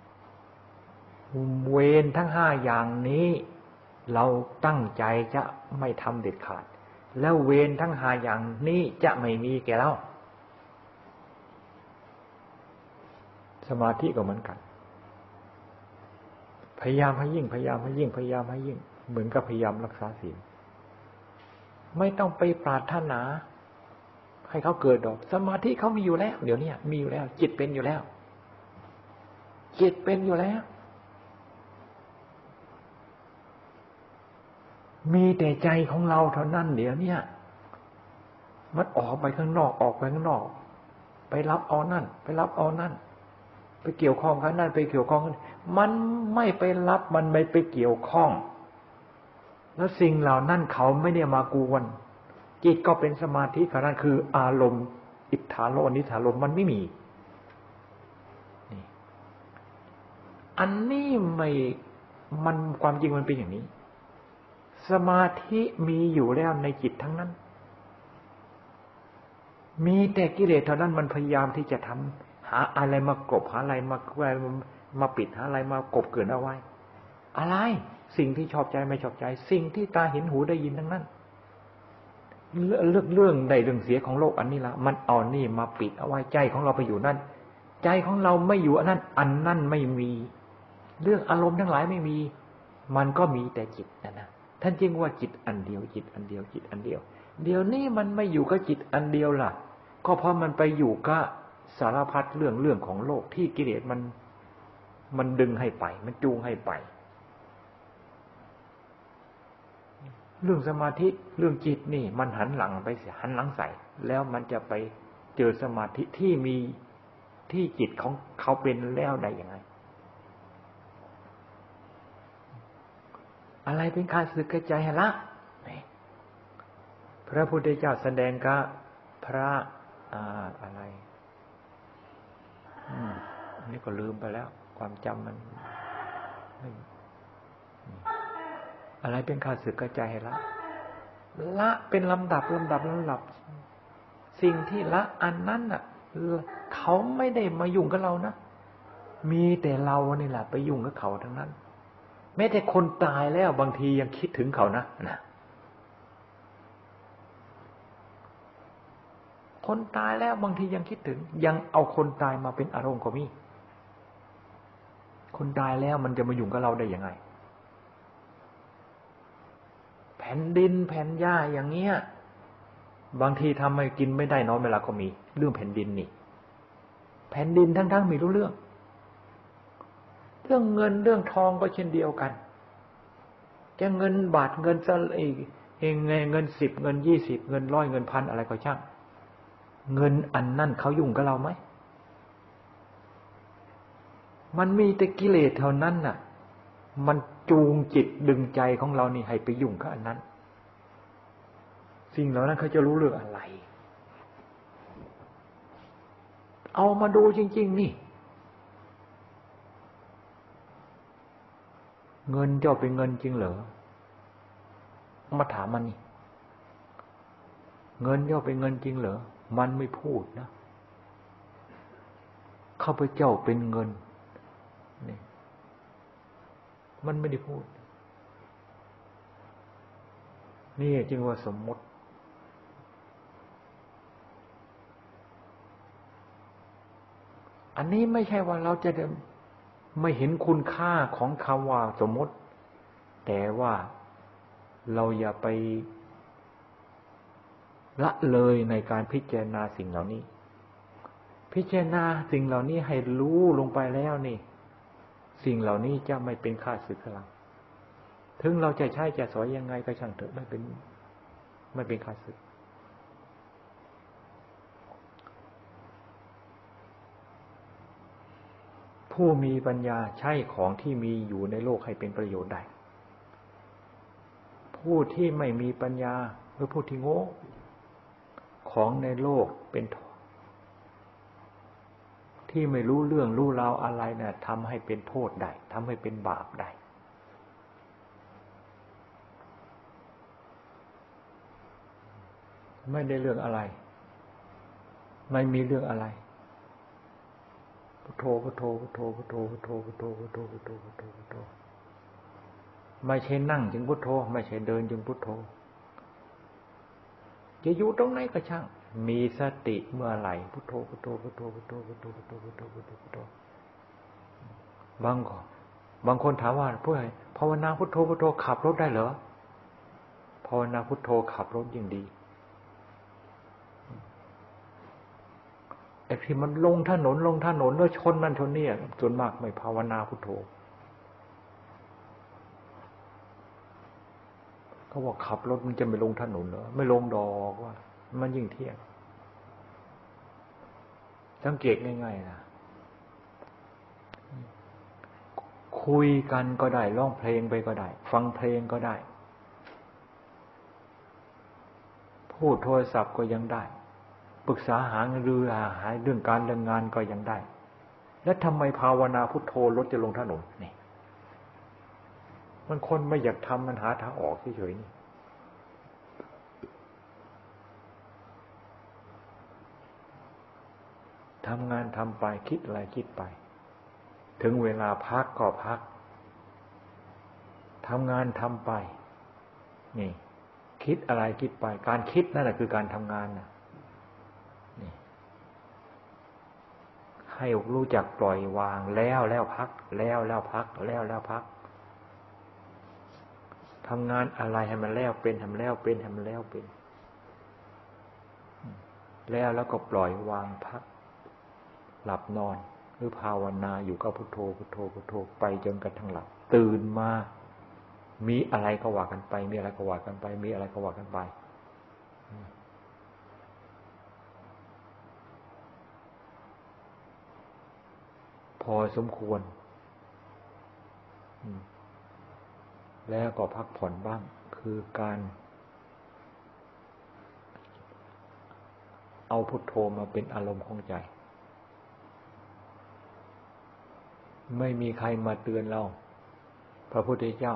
เวรทั้ง5อย่างนี้เราตั้งใจจะไม่ทำเด็ดขาดแล้วเวรทั้ง5อย่างนี้จะไม่มีแก่เราสมาธิก็เหมือนกันพยายามให้ยิ่งพยายามให้ยิ่งพยายามให้ยิ่งเหมือนกับพยายามรักษาศีลไม่ต้องไปปรารถนาให้เขาเกิดดอกสมาธิเขามีอยู่แล้วเดี๋ยวนี้มีอยู่แล้วจิตเป็นอยู่แล้วจิตเป็นอยู่แล้วมีแต่ใจของเราเท่านั้นเดี๋ยวนี้มันออกไปข้างนอกออกไปข้างนอกไปรับเอานั่นไปรับเอานั่นไปเกี่ยวข้องกันนั่นไปเกี่ยวข้องกันมันไม่ไปรับมันไม่ไปเกี่ยวข้องแล้วสิ่งเหล่านั้นเขาไม่ได้มากวนจิตก็เป็นสมาธิขณะคืออารมณ์อิทธารมณ์อนิถารมณ์มันไม่มีนี่อันนี้ไม่มันความจริงมันเป็นอย่างนี้สมาธิมีอยู่แล้วในจิตทั้งนั้นมีแต่กิเลสเท่านั้นมันพยายามที่จะทำหาอะไรมากบหาอะไรมาปิดหาอะไรมากบเกินเอาไว้อะไรสิ่งที่ชอบใจไม่ชอบใจสิ่งที่ตาเห็นหูได้ยินทั้งนั้นเรื่องใดเรื่องเสียของโลกอันนี้ละมันเอานี่มาปิดเอาไว้ใจของเราไปอยู่นั่นใจของเราไม่อยู่อันนั้นไม่มีเรื่องอารมณ์ทั้งหลายไม่มีมันก็มีแต่จิตนะท่านจึงว่าจิตอันเดียวจิตอันเดียวจิตอันเดียวเดี๋ยวนี้มันไม่อยู่กับจิตอันเดียวล่ะก็เพราะมันไปอยู่กับสารพัดเรื่องของโลกที่กิเลสมันดึงให้ไปมันจูงให้ไปเรื่องสมาธิเรื่องจิตนี่มันหันหลังไปเสียหันหลังใส่แล้วมันจะไปเจอสมาธิที่มีที่จิตของเขาเป็นแล้วได้ยังไงอะไรเป็นข้าศึกกระจายละพระพุทธเจ้าแสดงกับพระอะไรอันนี้ก็ลืมไปแล้วความจำมันอะไรเป็นข้าศึกกระจายละเป็นลำดับสิ่งที่ละอันนั้นน่ะเขาไม่ได้มายุ่งกับเรานะมีแต่เรานี่แหละไปยุ่งกับเขาทั้งนั้นแม้แต่คนตายแล้วบางทียังคิดถึงเขานะคนตายแล้วบางทียังคิดถึงยังเอาคนตายมาเป็นอารมณ์ก็มีคนตายแล้วมันจะมายุ่งกับเราได้ยังไงแผ่นดินแผ่นหญ้าอย่างเงี้ยบางทีทำให้กินไม่ได้นอนไม่หลับก็มีเรื่องแผ่นดินนี่แผ่นดินทั้งๆมีรู้เรื่องเงินเรื่องทองก็เช่นเดียวกันจะเงินบาทเงินเงิน10เงิน20เงิน100เงิน1,000อะไรก็ช่างเงินอันนั่นเขายุ่งกับเราไหมมันมีแต่กิเลสเท่านั้นน่ะมันจูงจิตดึงใจของเรานี่ให้ไปยุ่งกับอันนั้นสิ่งเหล่านั้นเขาจะรู้เรื่องอะไรเอามาดูจริงๆนี่เงินเจ้าเป็นเงินจริงเหรอมาถามมันนี่เงินเจ้าเป็นเงินจริงเหรอมันไม่พูดนะข้าพเจ้าเป็นเงินนี่มันไม่ได้พูดนี่จึงว่าสมมติอันนี้ไม่ใช่ว่าเราจะไม่เห็นคุณค่าของคำว่าสมมติแต่ว่าเราอย่าไปละเลยในการพิจารณาสิ่งเหล่านี้พิจารณาสิ่งเหล่านี้ให้รู้ลงไปแล้วนี่สิ่งเหล่านี้จะไม่เป็นข้าศึกกับเราถึงเราจะใช้จะสอยยังไงก็ช่างเถอะไม่เป็นข้าศึกผู้มีปัญญาใช้ของที่มีอยู่ในโลกให้เป็นประโยชน์ได้ผู้ที่ไม่มีปัญญาหรือผู้ที่โง่ของในโลกเป็นที่ไม่รู้เรื่องรู้ราวอะไรเนี่ยทำให้เป็นโทษได้ทำให้เป็นบาปได้ไม่ได้เรื่องอะไรไม่มีเรื่องอะไรพุทโธพุทโธพุทโธพุทโธพุทโธพุทโธพุทโธพุทโธพุทโธพุทโธไม่ใช่นั่งจึงพุทโธไม่ใช่เดินจึงพุทโธจะอยู่ตรงไหนก็ช่างมีสติเมื่อไหร่พุทโธพุทโธพุทโธพุทโธพุทโธพุทโธพุทโธพุทโธพุทโธบางคนถามว่าเพื่อภาวนาพุทโธพุทโธขับรถได้เหรอภาวนาพุทโธขับรถยิ่งดีไอ้ที่มันลงถนนแล้วชนนั่นชนนี่ส่วนมากไม่ภาวนาพุทโธเขาบอกขับรถมันจะไม่ลงถนนเหรอไม่ลงดอกว่ามันยิ่งเที่ยงสังเกตง่ายๆนะคุยกันก็ได้ร้องเพลงไปก็ได้ฟังเพลงก็ได้พูดโทรศัพท์ก็ยังได้ปรึกษาหารือหาเรื่องการเรื่องงานก็ยังได้แล้วทำไมภาวนาพุทโธรถจะลงถนนนี่มันคนไม่อยากทำมันหาทางออกเฉยๆนี่ทำงานทำไปคิดอะไรคิดไปถึงเวลาพักก็พักทำงานทำไปนี่คิดอะไรคิดไปการคิดนั่นแหละคือการทำงานนะนี่ให้รู้จักปล่อยวางแล้วพักแล้วพักแล้วพักทำงานอะไรให้มันแล้วเป็นทำแล้วเป็นทำแล้วเป็นแล้วก็ปล่อยวางพักหลับนอนหรือภาวนาอยู่กับพุทโธพุทโธพุทโธไปจนกระทั่งหลับตื่นมามีอะไรก็ว่ากันไปมีอะไรก็ว่ากันไปมีอะไรก็ว่ากันไปพอสมควรแล้วก็พักผ่อนบ้างคือการเอาพุทโธมาเป็นอารมณ์ของใจไม่มีใครมาเตือนเราพระพุทธเจ้า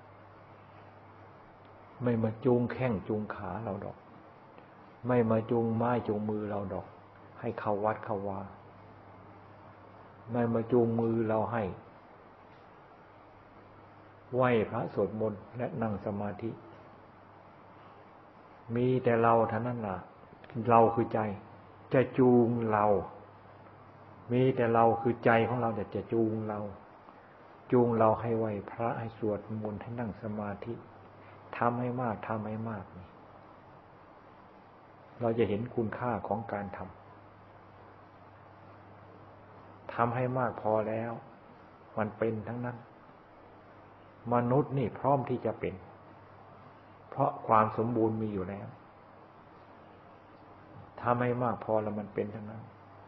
ไม่มาจูงแข้งจูงขาเราดอกไม่มาจูงไม้จูงมือเราดอกให้เข้าวัดเข้าวาไม่มาจูงมือเราให้ไหว้พระสวดมนต์และนั่งสมาธิมีแต่เราเท่านั้นล่ะเราคือใจจะจูงเรามีแต่เราคือใจของเราจะจูงเราให้ไหว้พระให้สวดมนต์ให้นั่งสมาธิทำให้มากทำให้มากนี่เราจะเห็นคุณค่าของการทำให้มากพอแล้วมันเป็นทั้งนั้นมนุษย์นี่พร้อมที่จะเป็นเพราะความสมบูรณ์มีอยู่แล้วทำให้มากพอแล้วมันเป็นทั้งนั้น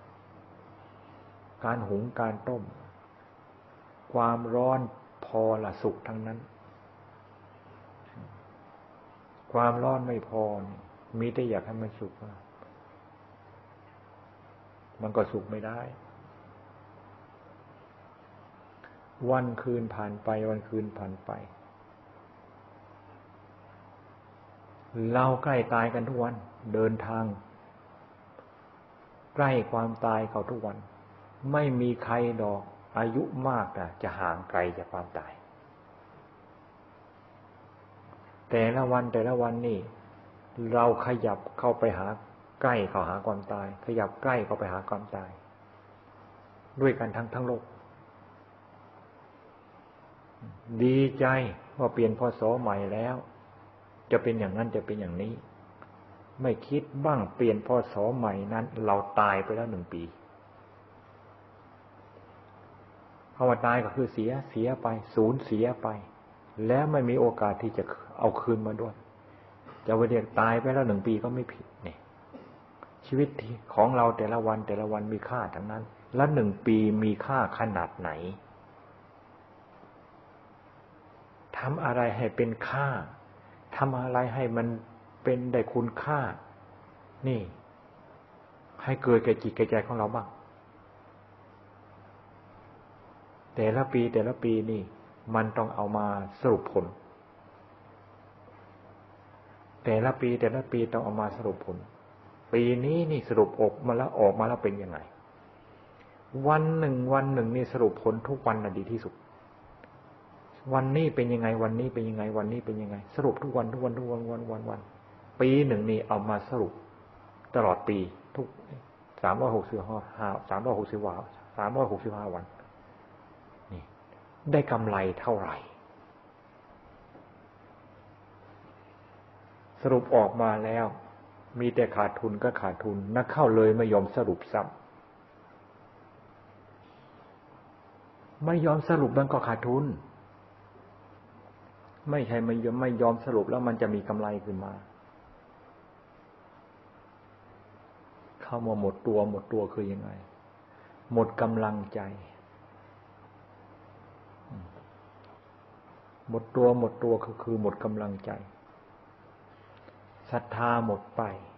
การหุงการต้มความร้อนพอละสุกทั้งนั้นความร้อนไม่พอมีแต่อยากให้มันสุกมันก็สุกไม่ได้วันคืนผ่านไปวันคืนผ่านไปเราใกล้ตายกันทุกวันเดินทางใกล้ความตายเขาทุกวันไม่มีใครดอกอายุมากจะห่างไกลจากความตายแต่ละวันนี่เราขยับเข้าไปหาใกล้เข้าหาความตายขยับใกล้เข้าไปหาความตายด้วยกันทั้งโลกดีใจว่าเปลี่ยนพศใหม่แล้วจะเป็นอย่างนั้นจะเป็นอย่างนี้ไม่คิดบ้างเปลี่ยนพศใหม่นั้นเราตายไปแล้ว1 ปีคำว่าตายก็คือเสียไปสูญเสียไปแล้วไม่มีโอกาสที่จะเอาคืนมาด้วยจะว่าเรียกตายไปแล้ว1 ปีก็ไม่ผิดเนี่ยชีวิตของเราแต่ละวันมีค่าทั้งนั้นและ1 ปีมีค่าขนาดไหนทำอะไรให้เป็นค่าทำอะไรให้มันเป็นได้คุณค่านี่ให้เกิดแก่จิตแก่ใจของเราบ้างแต่ละปีนี่มันต้องเอามาสรุปผลแต่ละปีต้องเอามาสรุปผลปีนี้นี่สรุปออกมาแล้วเป็นยังไงวันหนึ่งนี่สรุปผลทุกวันน่ะดีที่สุดวันนี้เป็นยังไงวันนี้เป็นยังไงวันนี้เป็นยังไงสรุปทุกวันปีหนึ่งนี่เอามาสรุปตลอดปีทุก365 วันนี่ได้กำไรเท่าไหร่สรุปออกมาแล้วมีแต่ขาดทุนก็ขาดทุนนักเข้าเลยไม่ยอมสรุปซ้ำไม่ยอมสรุปมันก็ขาดทุนไม่ใช่ไม่ยอมสรุปแล้วมันจะมีกำไรขึ้นมาเข้ามาหมดตัวคือยังไงหมดกำลังใจหมดตัวคือหมดกำลังใจศรัทธาหมดไป